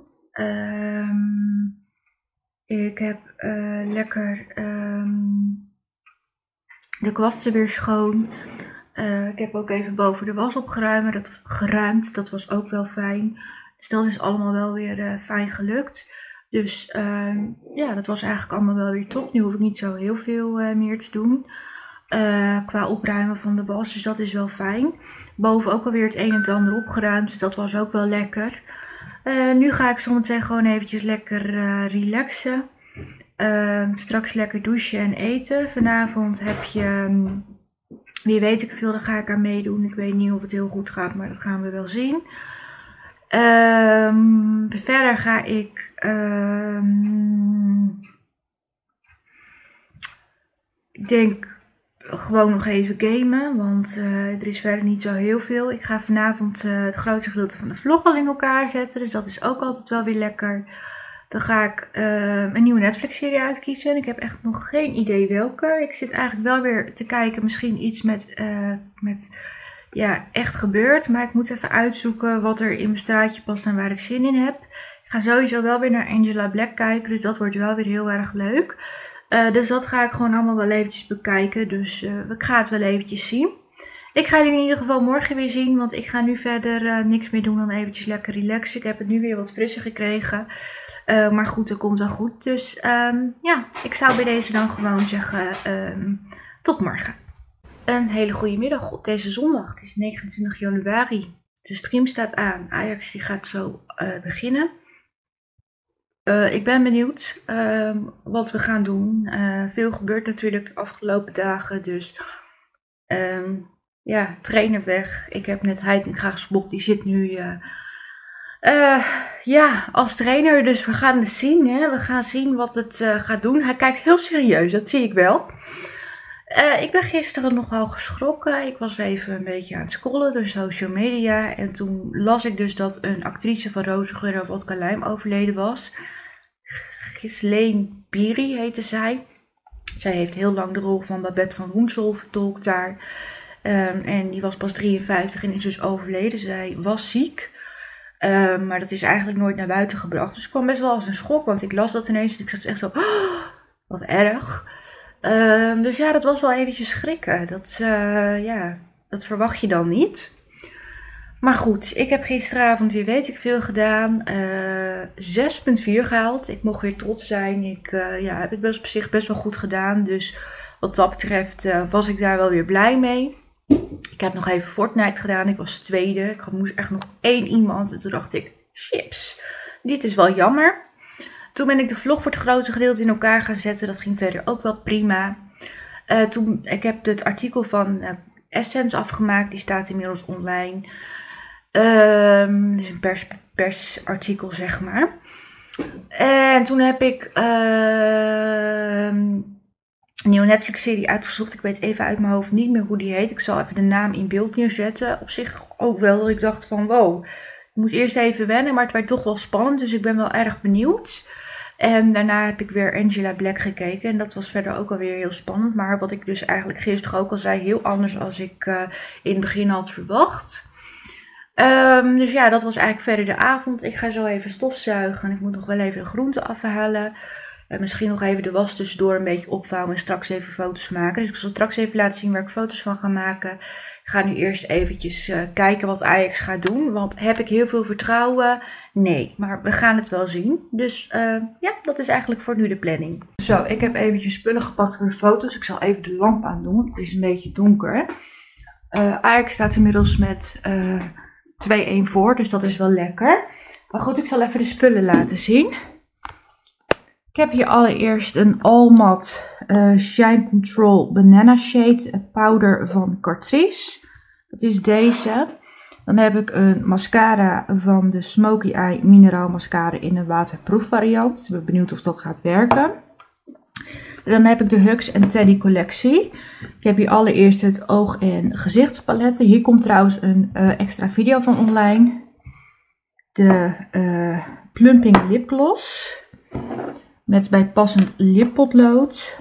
S1: Um, ik heb uh, lekker um, de kwasten weer schoon. Uh, ik heb ook even boven de was opgeruimd. Dat, geruimd. Dat was ook wel fijn. Dus dat is allemaal wel weer uh, fijn gelukt. Dus uh, ja, dat was eigenlijk allemaal wel weer top. Nu hoef ik niet zo heel veel uh, meer te doen. Uh, qua opruimen van de was, dus dat is wel fijn. Boven ook alweer het een en het ander opgeruimd, dus dat was ook wel lekker. Uh, nu ga ik zometeen gewoon eventjes lekker uh, relaxen. Uh, straks lekker douchen en eten. Vanavond heb je, um, wie weet ik veel, daar ga ik aan meedoen. Ik weet niet of het heel goed gaat, maar dat gaan we wel zien. Um, verder ga ik... Um, ik denk... gewoon nog even gamen, want uh, er is verder niet zo heel veel. Ik ga vanavond uh, het grootste gedeelte van de vlog al in elkaar zetten, dus dat is ook altijd wel weer lekker. Dan ga ik uh, een nieuwe Netflix-serie uitkiezen. En ik heb echt nog geen idee welke. Ik zit eigenlijk wel weer te kijken, misschien iets met, uh, met ja, echt gebeurd. Maar ik moet even uitzoeken wat er in mijn straatje past en waar ik zin in heb. Ik ga sowieso wel weer naar Angela Black kijken, dus dat wordt wel weer heel erg leuk. Uh, dus dat ga ik gewoon allemaal wel eventjes bekijken. Dus uh, ik ga het wel eventjes zien. Ik ga jullie in ieder geval morgen weer zien, want ik ga nu verder uh, niks meer doen dan eventjes lekker relaxen. Ik heb het nu weer wat frisser gekregen. Uh, maar goed, dat komt wel goed. Dus um, ja, ik zou bij deze dan gewoon zeggen, um, tot morgen. Een hele goede middag op deze zondag. Het is negenentwintig januari. De stream staat aan. Ajax die gaat zo uh, beginnen. Uh, ik ben benieuwd uh, wat we gaan doen. Uh, veel gebeurt natuurlijk de afgelopen dagen. Dus um, ja, trainer weg. Ik heb net Heitinga gespot. Die zit nu uh, uh, ja, als trainer. Dus we gaan het zien. Hè? We gaan zien wat het uh, gaat doen. Hij kijkt heel serieus. Dat zie ik wel. Uh, ik ben gisteren nogal geschrokken. Ik was even een beetje aan het scrollen door social media. En toen las ik dus dat een actrice van Rozengeur en Wodka Lijm overleden was. Ghislaine Piri heette zij. Zij heeft heel lang de rol van Babette van Woensel vertolkt daar. Um, en die was pas drieënvijftig en is dus overleden. Zij was ziek. Um, maar dat is eigenlijk nooit naar buiten gebracht. Dus ik kwam best wel als een schok. Want ik las dat ineens en ik zat echt zo... Oh, wat erg. Um, dus ja, dat was wel eventjes schrikken. Dat, uh, ja, dat verwacht je dan niet. Maar goed, ik heb gisteravond weer weet ik veel gedaan. Uh, zes komma vier gehaald. Ik mocht weer trots zijn. Ik uh, ja, heb het best op zich best wel goed gedaan. Dus wat dat betreft uh, was ik daar wel weer blij mee. Ik heb nog even Fortnite gedaan. Ik was tweede. Ik moest echt nog één iemand. En toen dacht ik, chips, dit is wel jammer. Toen ben ik de vlog voor het grootste gedeelte in elkaar gaan zetten. Dat ging verder ook wel prima. Uh, toen, ik heb het artikel van uh, Essence afgemaakt. Die staat inmiddels online. Um, dus een pers, persartikel, zeg maar. En toen heb ik uh, een nieuwe Netflix-serie uitgezocht. Ik weet even uit mijn hoofd niet meer hoe die heet. Ik zal even de naam in beeld neerzetten. Op zich ook wel dat ik dacht van wow. Ik moest eerst even wennen, maar het werd toch wel spannend. Dus ik ben wel erg benieuwd. En daarna heb ik weer Angela Black gekeken. En dat was verder ook alweer heel spannend. Maar wat ik dus eigenlijk gisteren ook al zei, heel anders als ik uh, in het begin had verwacht. Um, dus ja, dat was eigenlijk verder de avond. Ik ga zo even stofzuigen. Ik moet nog wel even de groenten afhalen. En misschien nog even de was tussendoor een beetje opvouwen en straks even foto's maken. Dus ik zal straks even laten zien waar ik foto's van ga maken. Ik ga nu eerst eventjes uh, kijken wat Ajax gaat doen. Want heb ik heel veel vertrouwen? Nee, maar we gaan het wel zien. Dus uh, ja, dat is eigenlijk voor nu de planning. Zo, ik heb eventjes spullen gepakt voor de foto's. Ik zal even de lamp aandoen, want het is een beetje donker. Uh, Ajax staat inmiddels met uh, twee-een voor, dus dat is wel lekker. Maar goed, ik zal even de spullen laten zien. Ik heb hier allereerst een All Matte uh, Shine Control Banana Shade powder van Catrice. Dat is deze. Dan heb ik een mascara van de Smoky Eye Mineral Mascara in een waterproof variant. Ik ben benieuwd of dat gaat werken. Dan heb ik de Hugs and Teddy collectie. Ik heb hier allereerst het oog- en gezichtspaletten. Hier komt trouwens een uh, extra video van online. De uh, Plumping Lipgloss. Met bijpassend lippotlood.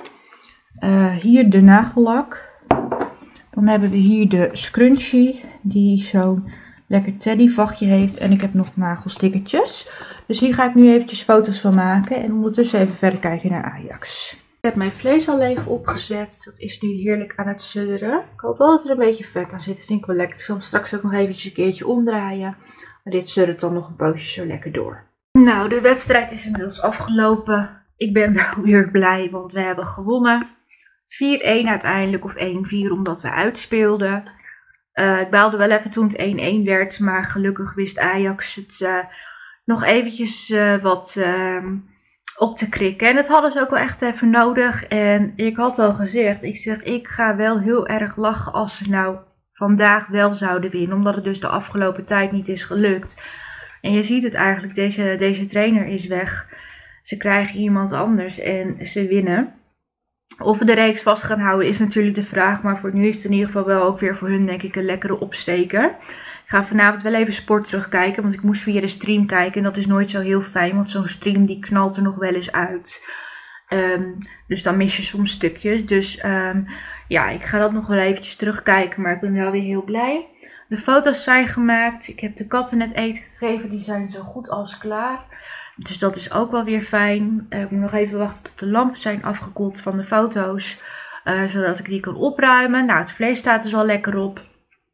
S1: Uh, hier de nagellak. Dan hebben we hier de scrunchie. Die zo'n lekker teddyvachtje heeft. En ik heb nog nagelstickertjes. Dus hier ga ik nu eventjes foto's van maken. En ondertussen even verder kijken naar Ajax. Ik heb mijn vlees al even opgezet. Dat is nu heerlijk aan het sudderen. Ik hoop wel dat er een beetje vet aan zit. Dat vind ik wel lekker. Ik zal hem straks ook nog eventjes een keertje omdraaien. Maar dit suddert dan nog een poosje zo lekker door. Nou, de wedstrijd is inmiddels afgelopen. Ik ben wel weer blij, want we hebben gewonnen. vier-een uiteindelijk, of één-vier, omdat we uitspeelden. Uh, ik baalde wel even toen het één-één werd, maar gelukkig wist Ajax het uh, nog eventjes uh, wat uh, op te krikken. En dat hadden ze ook wel echt even nodig. En ik had al gezegd, ik zeg, ik ga wel heel erg lachen als ze nou vandaag wel zouden winnen. Omdat het dus de afgelopen tijd niet is gelukt. En je ziet het eigenlijk, deze, deze trainer is weg. Ze krijgen iemand anders en ze winnen. Of we de reeks vast gaan houden is natuurlijk de vraag. Maar voor nu is het in ieder geval wel ook weer voor hun denk ik een lekkere opsteker. Ik ga vanavond wel even sport terugkijken, want ik moest via de stream kijken. En dat is nooit zo heel fijn, want zo'n stream die knalt er nog wel eens uit. Um, dus dan mis je soms stukjes. Dus um, ja, ik ga dat nog wel eventjes terugkijken, maar ik ben wel weer heel blij. De foto's zijn gemaakt. Ik heb de katten net eten gegeven, die zijn zo goed als klaar. Dus dat is ook wel weer fijn. Uh, ik moet nog even wachten tot de lampen zijn afgekoeld van de foto's. Uh, zodat ik die kan opruimen. Nou, het vlees staat dus al lekker op.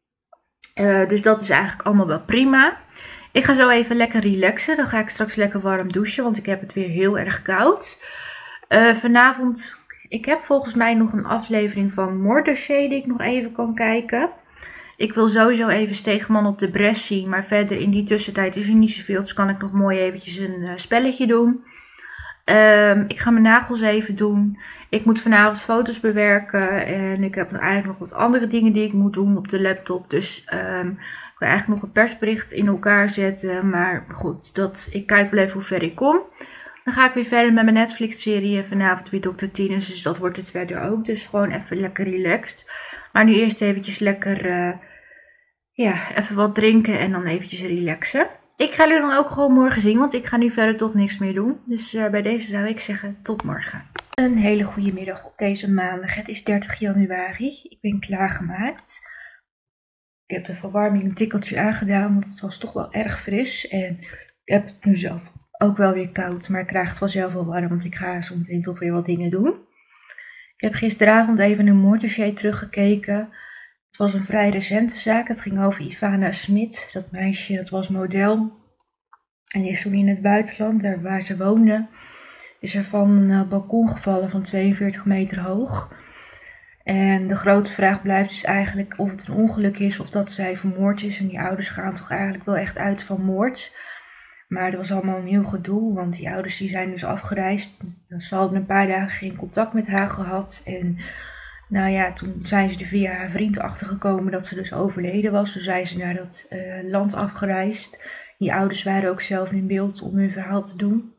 S1: Uh, dus dat is eigenlijk allemaal wel prima. Ik ga zo even lekker relaxen. Dan ga ik straks lekker warm douchen, want ik heb het weer heel erg koud. Uh, vanavond, ik heb volgens mij nog een aflevering van Moorddossier die ik nog even kan kijken. Ik wil sowieso even Stegeman op de bres zien, maar verder in die tussentijd is er niet zoveel. Dus kan ik nog mooi eventjes een uh, spelletje doen. Um, ik ga mijn nagels even doen. Ik moet vanavond foto's bewerken en ik heb eigenlijk nog wat andere dingen die ik moet doen op de laptop. Dus um, ik wil eigenlijk nog een persbericht in elkaar zetten, maar goed, dat, ik kijk wel even hoe ver ik kom. Dan ga ik weer verder met mijn Netflix-serie. Vanavond weer dokter Tinus, dus dat wordt het verder ook. Dus gewoon even lekker relaxed. Maar nu eerst eventjes lekker, uh, ja, even wat drinken en dan eventjes relaxen. Ik ga jullie dan ook gewoon morgen zien, want ik ga nu verder toch niks meer doen. Dus uh, bij deze zou ik zeggen tot morgen. Een hele goede middag op deze maandag. Het is dertig januari. Ik ben klaargemaakt. Ik heb de verwarming een tikkeltje aangedaan, want het was toch wel erg fris. En ik heb het nu zelf ook wel weer koud, maar ik krijg het vanzelf wel warm, want ik ga zo meteen toch weer wat dingen doen. Ik heb gisteravond even een Moorddossier teruggekeken. Het was een vrij recente zaak. Het ging over Ivana Smit. Dat meisje, dat was model. En die is toen in het buitenland, daar waar ze woonde, is er van een balkon gevallen van tweeënveertig meter hoog. En de grote vraag blijft dus eigenlijk of het een ongeluk is of dat zij vermoord is. En die ouders gaan toch eigenlijk wel echt uit van moord. Maar er was allemaal een heel gedoe, want die ouders die zijn dus afgereisd. Ze hadden een paar dagen geen contact met haar gehad. En nou ja, toen zijn ze er via haar vriend achtergekomen dat ze dus overleden was. Toen zijn ze naar dat uh, land afgereisd. Die ouders waren ook zelf in beeld om hun verhaal te doen.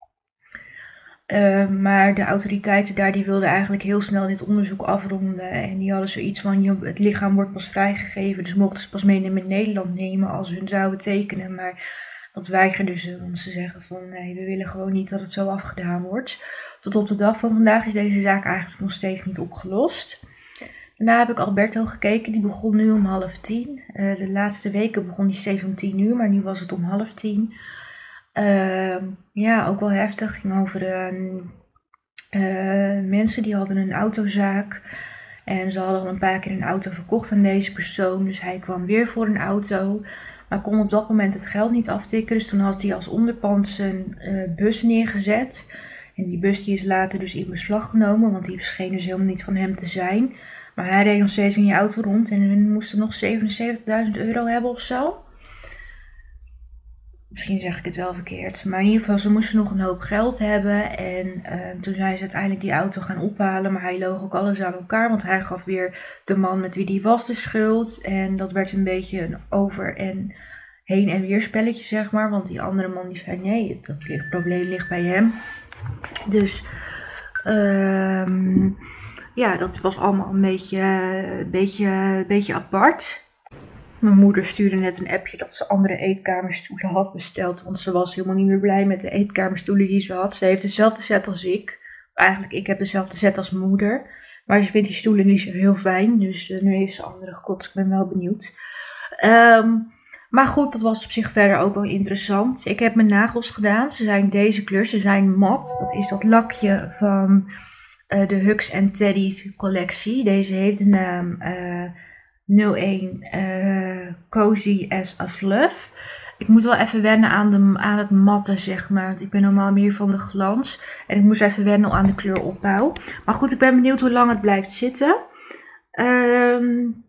S1: Uh, maar de autoriteiten daar die wilden eigenlijk heel snel dit onderzoek afronden. En die hadden zoiets van, het lichaam wordt pas vrijgegeven. Dus mochten ze pas mee naar Nederland nemen als ze hun zouden tekenen. Maar dat weigerden ze, want ze zeggen van nee, we willen gewoon niet dat het zo afgedaan wordt. Tot op de dag van vandaag is deze zaak eigenlijk nog steeds niet opgelost. Daarna heb ik Alberto gekeken, die begon nu om half tien. Uh, de laatste weken begon die steeds om tien uur, maar nu was het om half tien. Uh, ja, ook wel heftig. Het ging over uh, uh, mensen die hadden een autozaak. En ze hadden al een paar keer een auto verkocht aan deze persoon. Dus hij kwam weer voor een auto. Maar kon op dat moment het geld niet aftikken. Dus toen had hij als onderpand zijn uh, bus neergezet. En die bus die is later dus in beslag genomen. Want die scheen dus helemaal niet van hem te zijn. Maar hij reed nog steeds in die auto rond. En hun moesten nog zevenenzeventigduizend euro hebben of zo. Misschien zeg ik het wel verkeerd. Maar in ieder geval, ze moesten nog een hoop geld hebben. En uh, toen zijn ze uiteindelijk die auto gaan ophalen. Maar hij loog ook alles aan elkaar. Want hij gaf weer de man met wie die was de schuld. En dat werd een beetje een over- en heen- en weer spelletje, zeg maar. Want die andere man die zei, nee, dat het probleem ligt bij hem. Dus, um, ja, dat was allemaal een beetje, een beetje, een beetje apart. Mijn moeder stuurde net een appje dat ze andere eetkamerstoelen had besteld. Want ze was helemaal niet meer blij met de eetkamerstoelen die ze had. Ze heeft dezelfde set als ik. Eigenlijk, ik heb dezelfde set als mijn moeder. Maar ze vindt die stoelen niet zo heel fijn. Dus uh, nu heeft ze andere gekocht. Ik ben wel benieuwd. Um, maar goed, dat was op zich verder ook wel interessant. Ik heb mijn nagels gedaan. Ze zijn deze kleur. Ze zijn mat. Dat is dat lakje van uh, de Hux and Teddy collectie. Deze heeft de naam Uh, nul één uh, Cozy as a Fluff. Ik moet wel even wennen aan, de, aan het matte, zeg maar. Want ik ben normaal meer van de glans. En ik moest even wennen aan de kleuropbouw. Maar goed, ik ben benieuwd hoe lang het blijft zitten. Um,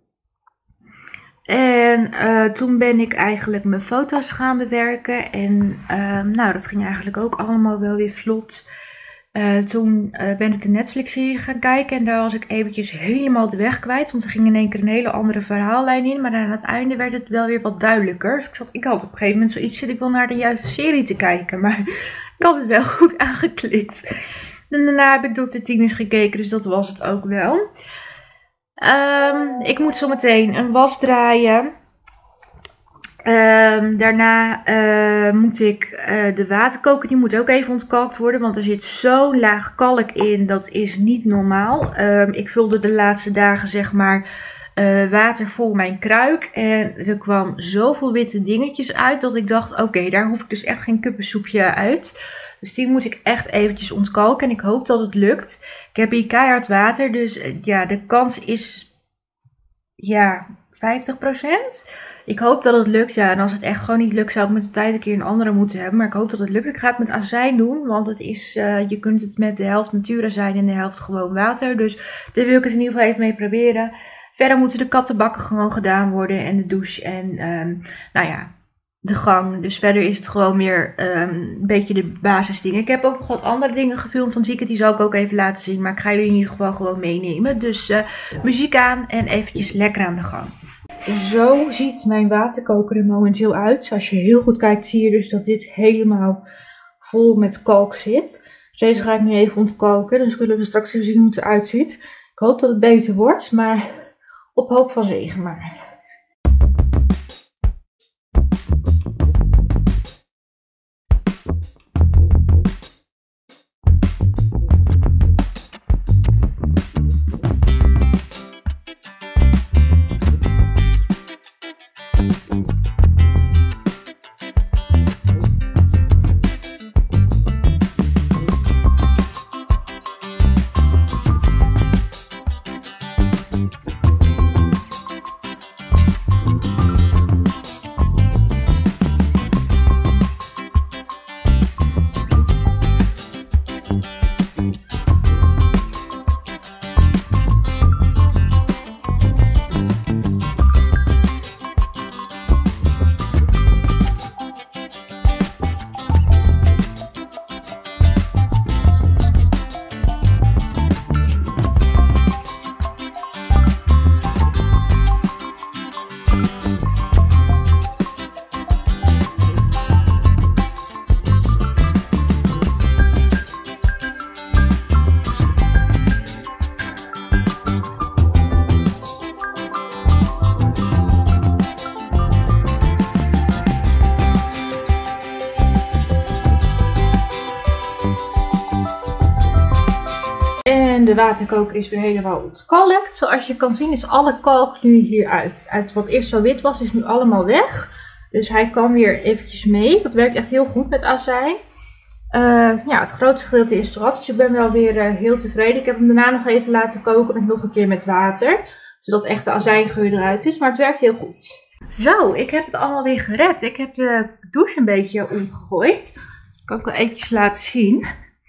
S1: en uh, toen ben ik eigenlijk mijn foto's gaan bewerken. En uh, nou, dat ging eigenlijk ook allemaal wel weer vlot. Uh, toen uh, ben ik de Netflix-serie gaan kijken en daar was ik eventjes helemaal de weg kwijt. Want er ging in één keer een hele andere verhaallijn in. Maar aan het einde werd het wel weer wat duidelijker. Dus ik, zat, ik had op een gegeven moment zoiets, zit ik wel naar de juiste serie te kijken. Maar ik had het wel goed aangeklikt. En daarna heb ik dokter Tinus gekeken, dus dat was het ook wel. Um, ik moet zometeen een was draaien. Um, daarna uh, moet ik uh, de waterkoker, die moet ook even ontkalkt worden, want er zit zo'n laag kalk in, dat is niet normaal. Um, ik vulde de laatste dagen zeg maar uh, water vol mijn kruik en er kwam zoveel witte dingetjes uit dat ik dacht, oké, okay, daar hoef ik dus echt geen kuppensoepje uit. Dus die moet ik echt eventjes ontkalken en ik hoop dat het lukt. Ik heb hier keihard water, dus uh, ja, de kans is ja, vijftig procent. Ik hoop dat het lukt, ja, en als het echt gewoon niet lukt, zou ik met de tijd een keer een andere moeten hebben. Maar ik hoop dat het lukt. Ik ga het met azijn doen, want het is, uh, je kunt het met de helft natuurazijn en de helft gewoon water. Dus daar wil ik het in ieder geval even mee proberen. Verder moeten de kattenbakken gewoon gedaan worden en de douche en, um, nou ja, de gang. Dus verder is het gewoon weer um, een beetje de basisdingen. Ik heb ook nog wat andere dingen gefilmd van het weekend, die zal ik ook even laten zien. Maar ik ga jullie in ieder geval gewoon meenemen. Dus uh, muziek aan en eventjes lekker aan de gang. Zo ziet mijn waterkoker er momenteel uit. Als je heel goed kijkt zie je dus dat dit helemaal vol met kalk zit. Dus deze ga ik nu even ontkalken. Dan zullen we straks even zien hoe het eruit ziet. Ik hoop dat het beter wordt, maar op hoop van zegen maar. En de waterkoker is weer helemaal ontkalkt. Zoals je kan zien is alle kalk nu hieruit. Uit wat eerst zo wit was is nu allemaal weg. Dus hij kan weer eventjes mee. Dat werkt echt heel goed met azijn. Uh, ja, het grootste gedeelte is eraf. Dus ik ben wel weer uh, heel tevreden. Ik heb hem daarna nog even laten koken met nog een keer met water. Zodat echt de azijngeur eruit is. Maar het werkt heel goed. Zo, ik heb het allemaal weer gered. Ik heb de douche een beetje omgegooid. Dat kan ik wel eventjes laten zien.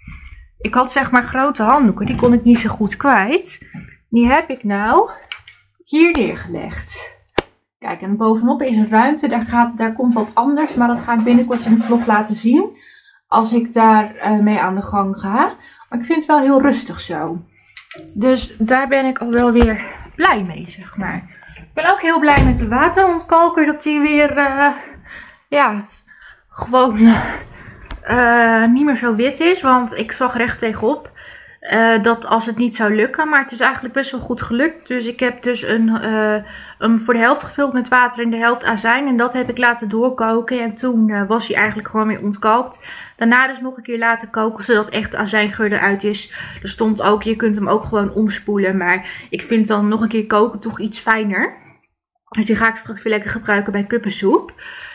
S1: Ik had zeg maar grote handdoeken, die kon ik niet zo goed kwijt. Die heb ik nou hier neergelegd. Kijk, en bovenop is een ruimte, daar, gaat, daar komt wat anders. Maar dat ga ik binnenkort in de vlog laten zien. Als ik daar uh, mee aan de gang ga. Maar ik vind het wel heel rustig zo. Dus daar ben ik al wel weer blij mee, zeg maar. Ik ben ook heel blij met de waterontkalker. Dat die weer, uh, ja, gewoon... Uh, Uh, niet meer zo wit is, want ik zag recht tegenop uh, dat als het niet zou lukken, maar het is eigenlijk best wel goed gelukt. Dus ik heb dus een, uh, hem voor de helft gevuld met water en de helft azijn en dat heb ik laten doorkoken en toen uh, was hij eigenlijk gewoon weer ontkalkt. Daarna dus nog een keer laten koken, zodat echt de azijngeur eruit is. Er stond ook, je kunt hem ook gewoon omspoelen, maar ik vind dan nog een keer koken toch iets fijner. Dus die ga ik straks weer lekker gebruiken bij kuppensoep.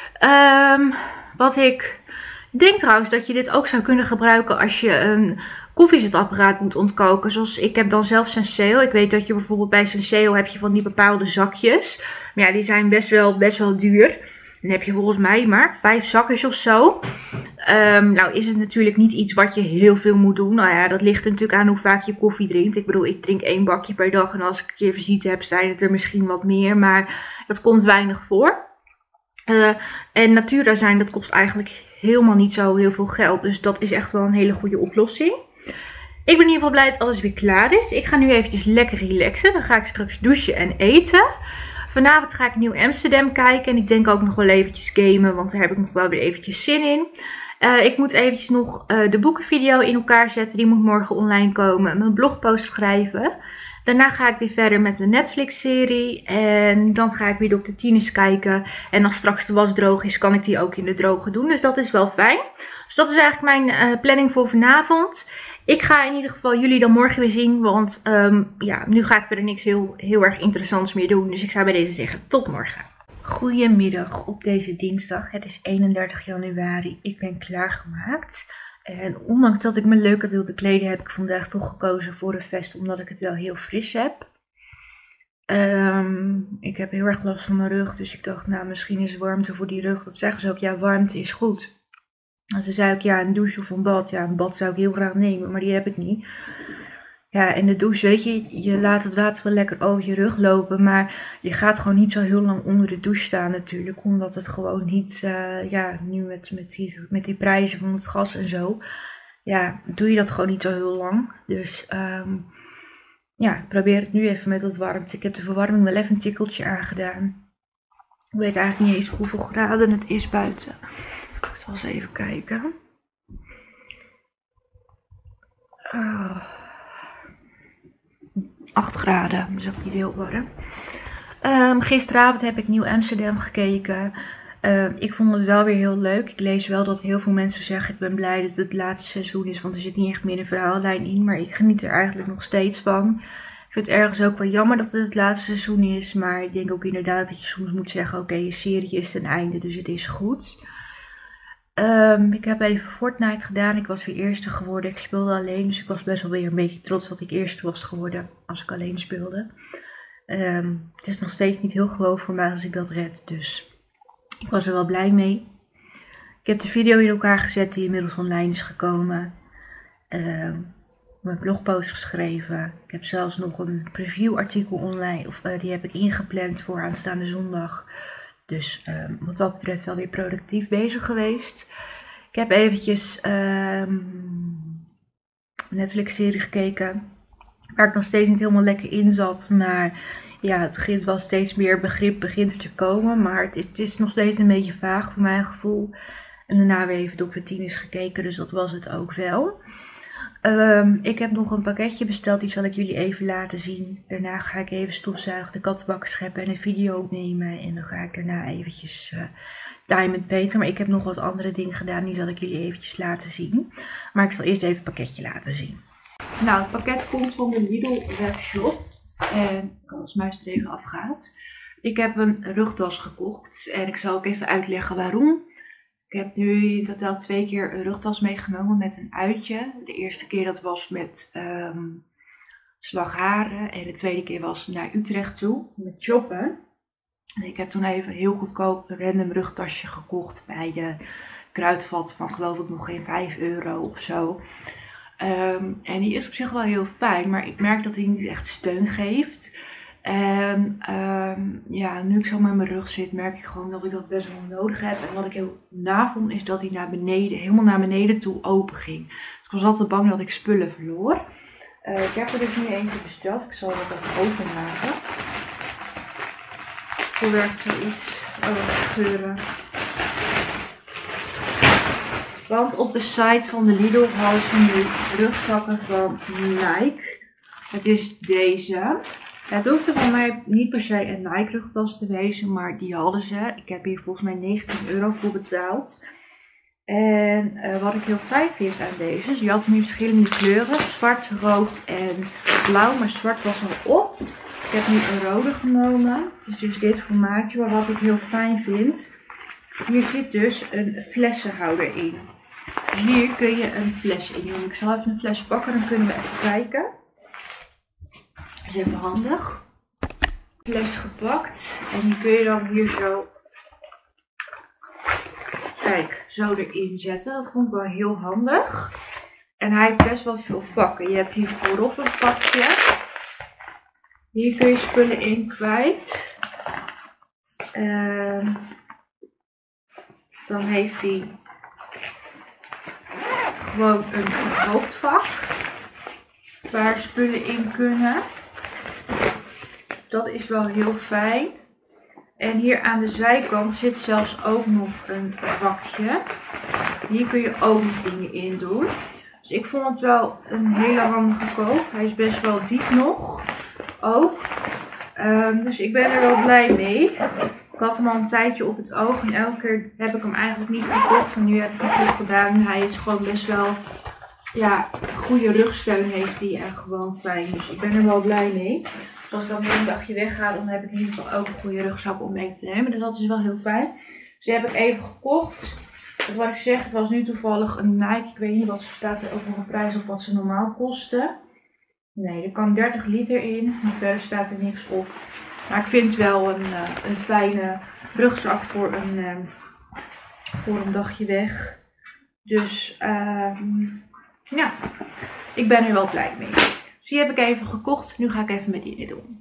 S1: Um, wat ik... Ik denk trouwens dat je dit ook zou kunnen gebruiken als je een koffiezetapparaat moet ontkoken. Zoals ik heb dan zelf Senseo. Ik weet dat je bijvoorbeeld bij Senseo heb je van die bepaalde zakjes. Maar ja, die zijn best wel, best wel duur. Dan heb je volgens mij maar vijf zakjes of zo. Um, nou is het natuurlijk niet iets wat je heel veel moet doen. Nou ja, dat ligt er natuurlijk aan hoe vaak je koffie drinkt. Ik bedoel, ik drink één bakje per dag. En als ik een keer visite heb, zijn het er misschien wat meer. Maar dat komt weinig voor. Uh, en natuurazijn, dat kost eigenlijk helemaal niet zo heel veel geld. Dus dat is echt wel een hele goede oplossing. Ik ben in ieder geval blij dat alles weer klaar is. Ik ga nu eventjes lekker relaxen. Dan ga ik straks douchen en eten. Vanavond ga ik Nieuw Amsterdam kijken. En ik denk ook nog wel eventjes gamen. Want daar heb ik nog wel weer eventjes zin in. Uh, ik moet eventjes nog uh, de boekenvideo in elkaar zetten. Die moet morgen online komen. Mijn blogpost schrijven. Daarna ga ik weer verder met mijn Netflix-serie. En dan ga ik weer dokter Tinus kijken. En als straks de was droog is, kan ik die ook in de droge doen. Dus dat is wel fijn. Dus dat is eigenlijk mijn uh, planning voor vanavond. Ik ga in ieder geval jullie dan morgen weer zien. Want um, ja, nu ga ik verder niks heel, heel erg interessants meer doen. Dus ik zou bij deze zeggen, tot morgen. Goedemiddag op deze dinsdag. Het is eenendertig januari. Ik ben klaargemaakt. En ondanks dat ik me leuker wilde kleden, heb ik vandaag toch gekozen voor een vest, omdat ik het wel heel fris heb. Um, ik heb heel erg last van mijn rug, dus ik dacht, nou, misschien is warmte voor die rug. Dat zeggen ze ook, ja, warmte is goed. En ze zei ook, ja, een douche of een bad. Ja, een bad zou ik heel graag nemen, maar die heb ik niet. Ja, en de douche, weet je, je laat het water wel lekker over je rug lopen, maar je gaat gewoon niet zo heel lang onder de douche staan natuurlijk, omdat het gewoon niet, uh, ja, nu met, met, die, met die prijzen van het gas en zo, ja, doe je dat gewoon niet zo heel lang. Dus, um, ja, ik probeer het nu even met wat warmte. Ik heb de verwarming wel even een tikkeltje aangedaan. Ik weet eigenlijk niet eens hoeveel graden het is buiten. Ik zal eens even kijken. Oh. acht graden, dus ook niet heel warm. Um, gisteravond heb ik Nieuw Amsterdam gekeken. Uh, ik vond het wel weer heel leuk. Ik lees wel dat heel veel mensen zeggen, ik ben blij dat het het laatste seizoen is, want er zit niet echt meer een verhaallijn in. Maar ik geniet er eigenlijk nog steeds van. Ik vind het ergens ook wel jammer dat het het laatste seizoen is. Maar ik denk ook inderdaad dat je soms moet zeggen, oké, okay, je serie is ten einde, dus het is goed. Um, ik heb even Fortnite gedaan. Ik was weer eerste geworden. Ik speelde alleen, dus ik was best wel weer een beetje trots dat ik eerste was geworden als ik alleen speelde. Um, het is nog steeds niet heel gewoon voor mij als ik dat red, dus ik was er wel blij mee. Ik heb de video in elkaar gezet die inmiddels online is gekomen. Um, mijn blogpost geschreven. Ik heb zelfs nog een preview artikel online, of uh, die heb ik ingepland voor aanstaande zondag. Dus um, wat dat betreft wel weer productief bezig geweest. Ik heb eventjes um, een Netflix-serie gekeken. Waar ik nog steeds niet helemaal lekker in zat. Maar ja, het begint wel steeds meer begrip begint er te komen. Maar het is, het is nog steeds een beetje vaag voor mijn gevoel. En daarna weer even dokter Tinus gekeken. Dus dat was het ook wel. Um, ik heb nog een pakketje besteld, die zal ik jullie even laten zien. Daarna ga ik even stofzuigen, de kattenbak scheppen en een video opnemen. En dan ga ik daarna eventjes uh, Diamond Peter. Maar ik heb nog wat andere dingen gedaan, die zal ik jullie eventjes laten zien. Maar ik zal eerst even het pakketje laten zien. Nou, het pakket komt van de Lidl webshop. En als muis er even afgaat. Ik heb een rugtas gekocht en ik zal ook even uitleggen waarom. Ik heb nu in totaal twee keer een rugtas meegenomen met een uitje. De eerste keer dat was met um, Slagharen en de tweede keer was naar Utrecht toe met shoppen. En ik heb toen even heel goedkoop een random rugtasje gekocht bij de Kruidvat van geloof ik nog geen vijf euro of zo. Um, en die is op zich wel heel fijn, maar ik merk dat hij niet echt steun geeft. En um, ja, nu ik zo met mijn rug zit, merk ik gewoon dat ik dat best wel nodig heb. En wat ik heel na vond, is dat hij naar beneden, helemaal naar beneden toe open ging. Dus ik was altijd bang dat ik spullen verloor. Uh, ik heb er dus nu eentje besteld. Ik zal het even openmaken. Hoe werkt zoiets? Oh, geuren. Want op de site van de Lidl hadden ze nu rugzakken van Nike. Het is deze. Ja, het hoefde van mij niet per se een Nike rugtas te wezen, maar die hadden ze. Ik heb hier volgens mij negentien euro voor betaald. En uh, wat ik heel fijn vind aan deze, je had hem in verschillende kleuren, zwart, rood en blauw, maar zwart was al op. Ik heb nu een rode genomen. Het is dus dit formaatje, maar wat ik heel fijn vind, hier zit dus een flessenhouder in. Hier kun je een fles in doen. Ik zal even een fles pakken, dan kunnen we even kijken. Dat is even handig. Fles gepakt. En die kun je dan hier zo, kijk, zo erin zetten. Dat vond ik wel heel handig. En hij heeft best wel veel vakken. Je hebt hier voorop een vakje. Hier kun je spullen in kwijt. Uh, dan heeft hij gewoon een hoofdvak waar spullen in kunnen. Dat is wel heel fijn. En hier aan de zijkant zit zelfs ook nog een vakje. Hier kun je ook nog dingen in doen. Dus ik vond het wel een hele handige koop. Hij is best wel diep nog. ook. Um, dus ik ben er wel blij mee. Ik had hem al een tijdje op het oog en elke keer heb ik hem eigenlijk niet gekocht. En nu heb ik het goed gedaan. Hij is gewoon best wel, ja, goede rugsteun heeft hij en gewoon fijn. Dus ik ben er wel blij mee. Dus als ik dan weer een dagje wegga, dan heb ik in ieder geval ook een goede rugzak om mee te nemen. Dus dat is wel heel fijn. Dus die heb ik even gekocht. Wat ik zeg, het was nu toevallig een Nike. Ik weet niet wat er staat er ook nog een prijs op wat ze normaal kosten. Nee, er kan dertig liter in. En verder staat er niks op. Maar ik vind het wel een, uh, een fijne rugzak voor een, uh, voor een dagje weg. Dus uh, ja, ik ben er wel blij mee. Dus die heb ik even gekocht. Nu ga ik even mijn dingen doen.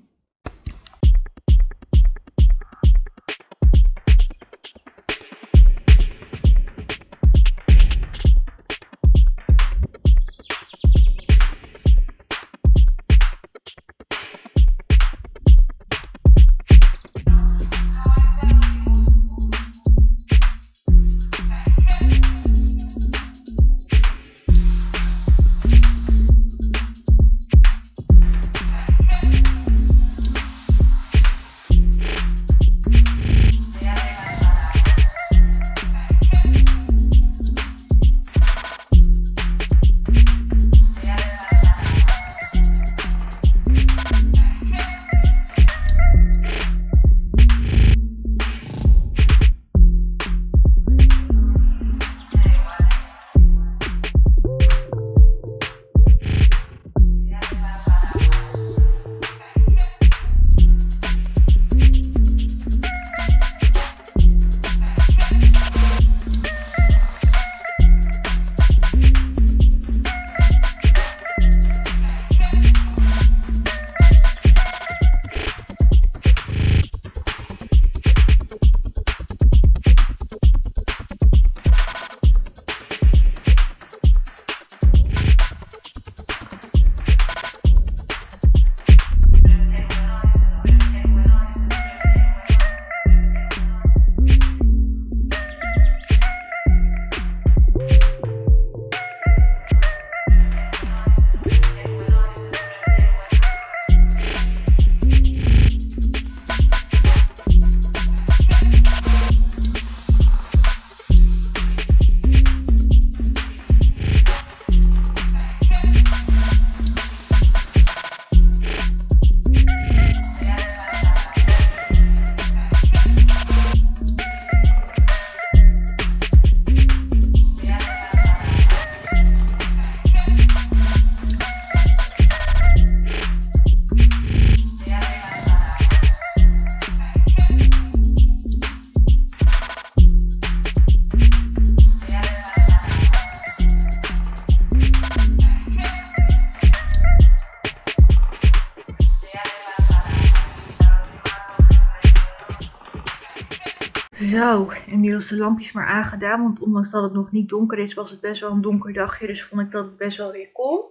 S1: Zo, inmiddels de lampjes maar aangedaan, want ondanks dat het nog niet donker is, was het best wel een donker dagje. Dus vond ik dat het best wel weer kon.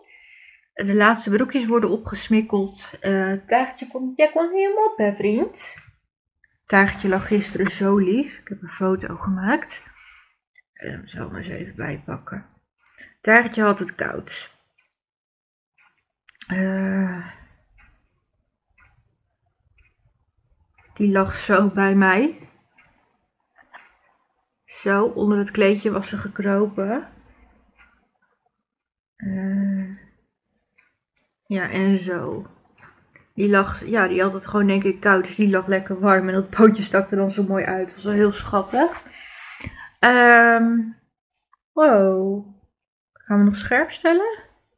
S1: De laatste broekjes worden opgesmikkeld. Uh, Taartje komt, jij komt niet helemaal op, hè vriend? Taartje lag gisteren zo lief. Ik heb een foto gemaakt. Ik zal hem eens even bijpakken. Taartje had het koud. Uh, die lag zo bij mij. Zo, onder het kleedje was ze gekropen. Uh, ja, en zo. Die lag, ja, die had het gewoon denk ik koud, dus die lag lekker warm. En dat pootje stak er dan zo mooi uit. Dat was wel heel schattig. Um, wow. Gaan we nog scherp stellen?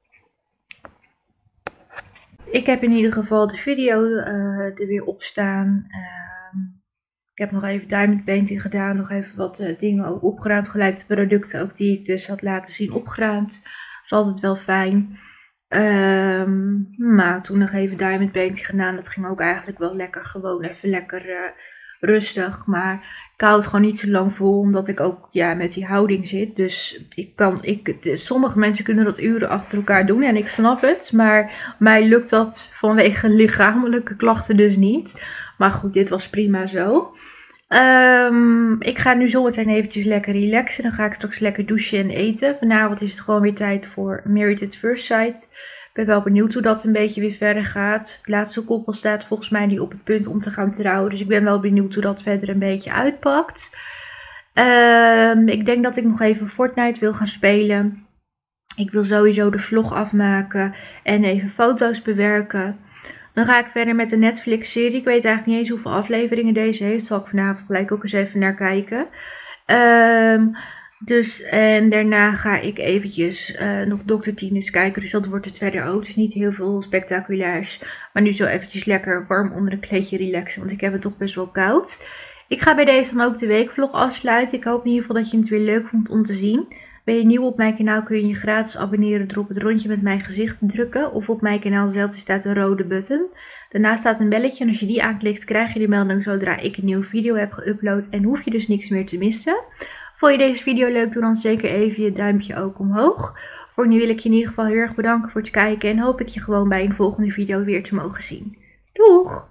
S1: Ik heb in ieder geval de video uh, er weer op staan. Um, Ik heb nog even diamond painting gedaan, nog even wat uh, dingen ook opgeruimd. Gelijk de producten ook die ik dus had laten zien opgeruimd. Dat is altijd wel fijn. Um, maar toen nog even diamond painting gedaan. Dat ging ook eigenlijk wel lekker. Gewoon even lekker uh, rustig. Maar ik hou het gewoon niet zo lang vol. Omdat ik ook ja, met die houding zit. Dus ik kan, ik, de, sommige mensen kunnen dat uren achter elkaar doen. En ik snap het. Maar mij lukt dat vanwege lichamelijke klachten dus niet. Maar goed, dit was prima zo. Um, ik ga nu zometeen eventjes lekker relaxen. Dan ga ik straks lekker douchen en eten. Vanavond is het gewoon weer tijd voor Married at First Sight. Ik ben wel benieuwd hoe dat een beetje weer verder gaat. Het laatste koppel staat volgens mij nu op het punt om te gaan trouwen. Dus ik ben wel benieuwd hoe dat verder een beetje uitpakt. Um, ik denk dat ik nog even Fortnite wil gaan spelen. Ik wil sowieso de vlog afmaken en even foto's bewerken. Dan ga ik verder met de Netflix-serie. Ik weet eigenlijk niet eens hoeveel afleveringen deze heeft. Zal ik vanavond gelijk ook eens even naar kijken. Um, dus, en daarna ga ik eventjes uh, nog dokter Tinus kijken. Dus dat wordt het verder ook. Dus niet heel veel spectaculairs. Maar nu zo eventjes lekker warm onder een kleedje relaxen. Want ik heb het toch best wel koud. Ik ga bij deze dan ook de weekvlog afsluiten. Ik hoop in ieder geval dat je het weer leuk vond om te zien. Ben je nieuw op mijn kanaal kun je je gratis abonneren door op het rondje met mijn gezicht te drukken. Of op mijn kanaal zelf staat een rode button. Daarnaast staat een belletje en als je die aanklikt krijg je de melding zodra ik een nieuwe video heb geüpload. En hoef je dus niks meer te missen. Vond je deze video leuk, doe dan zeker even je duimpje ook omhoog. Voor nu wil ik je in ieder geval heel erg bedanken voor het kijken. En hoop ik je gewoon bij een volgende video weer te mogen zien. Doeg!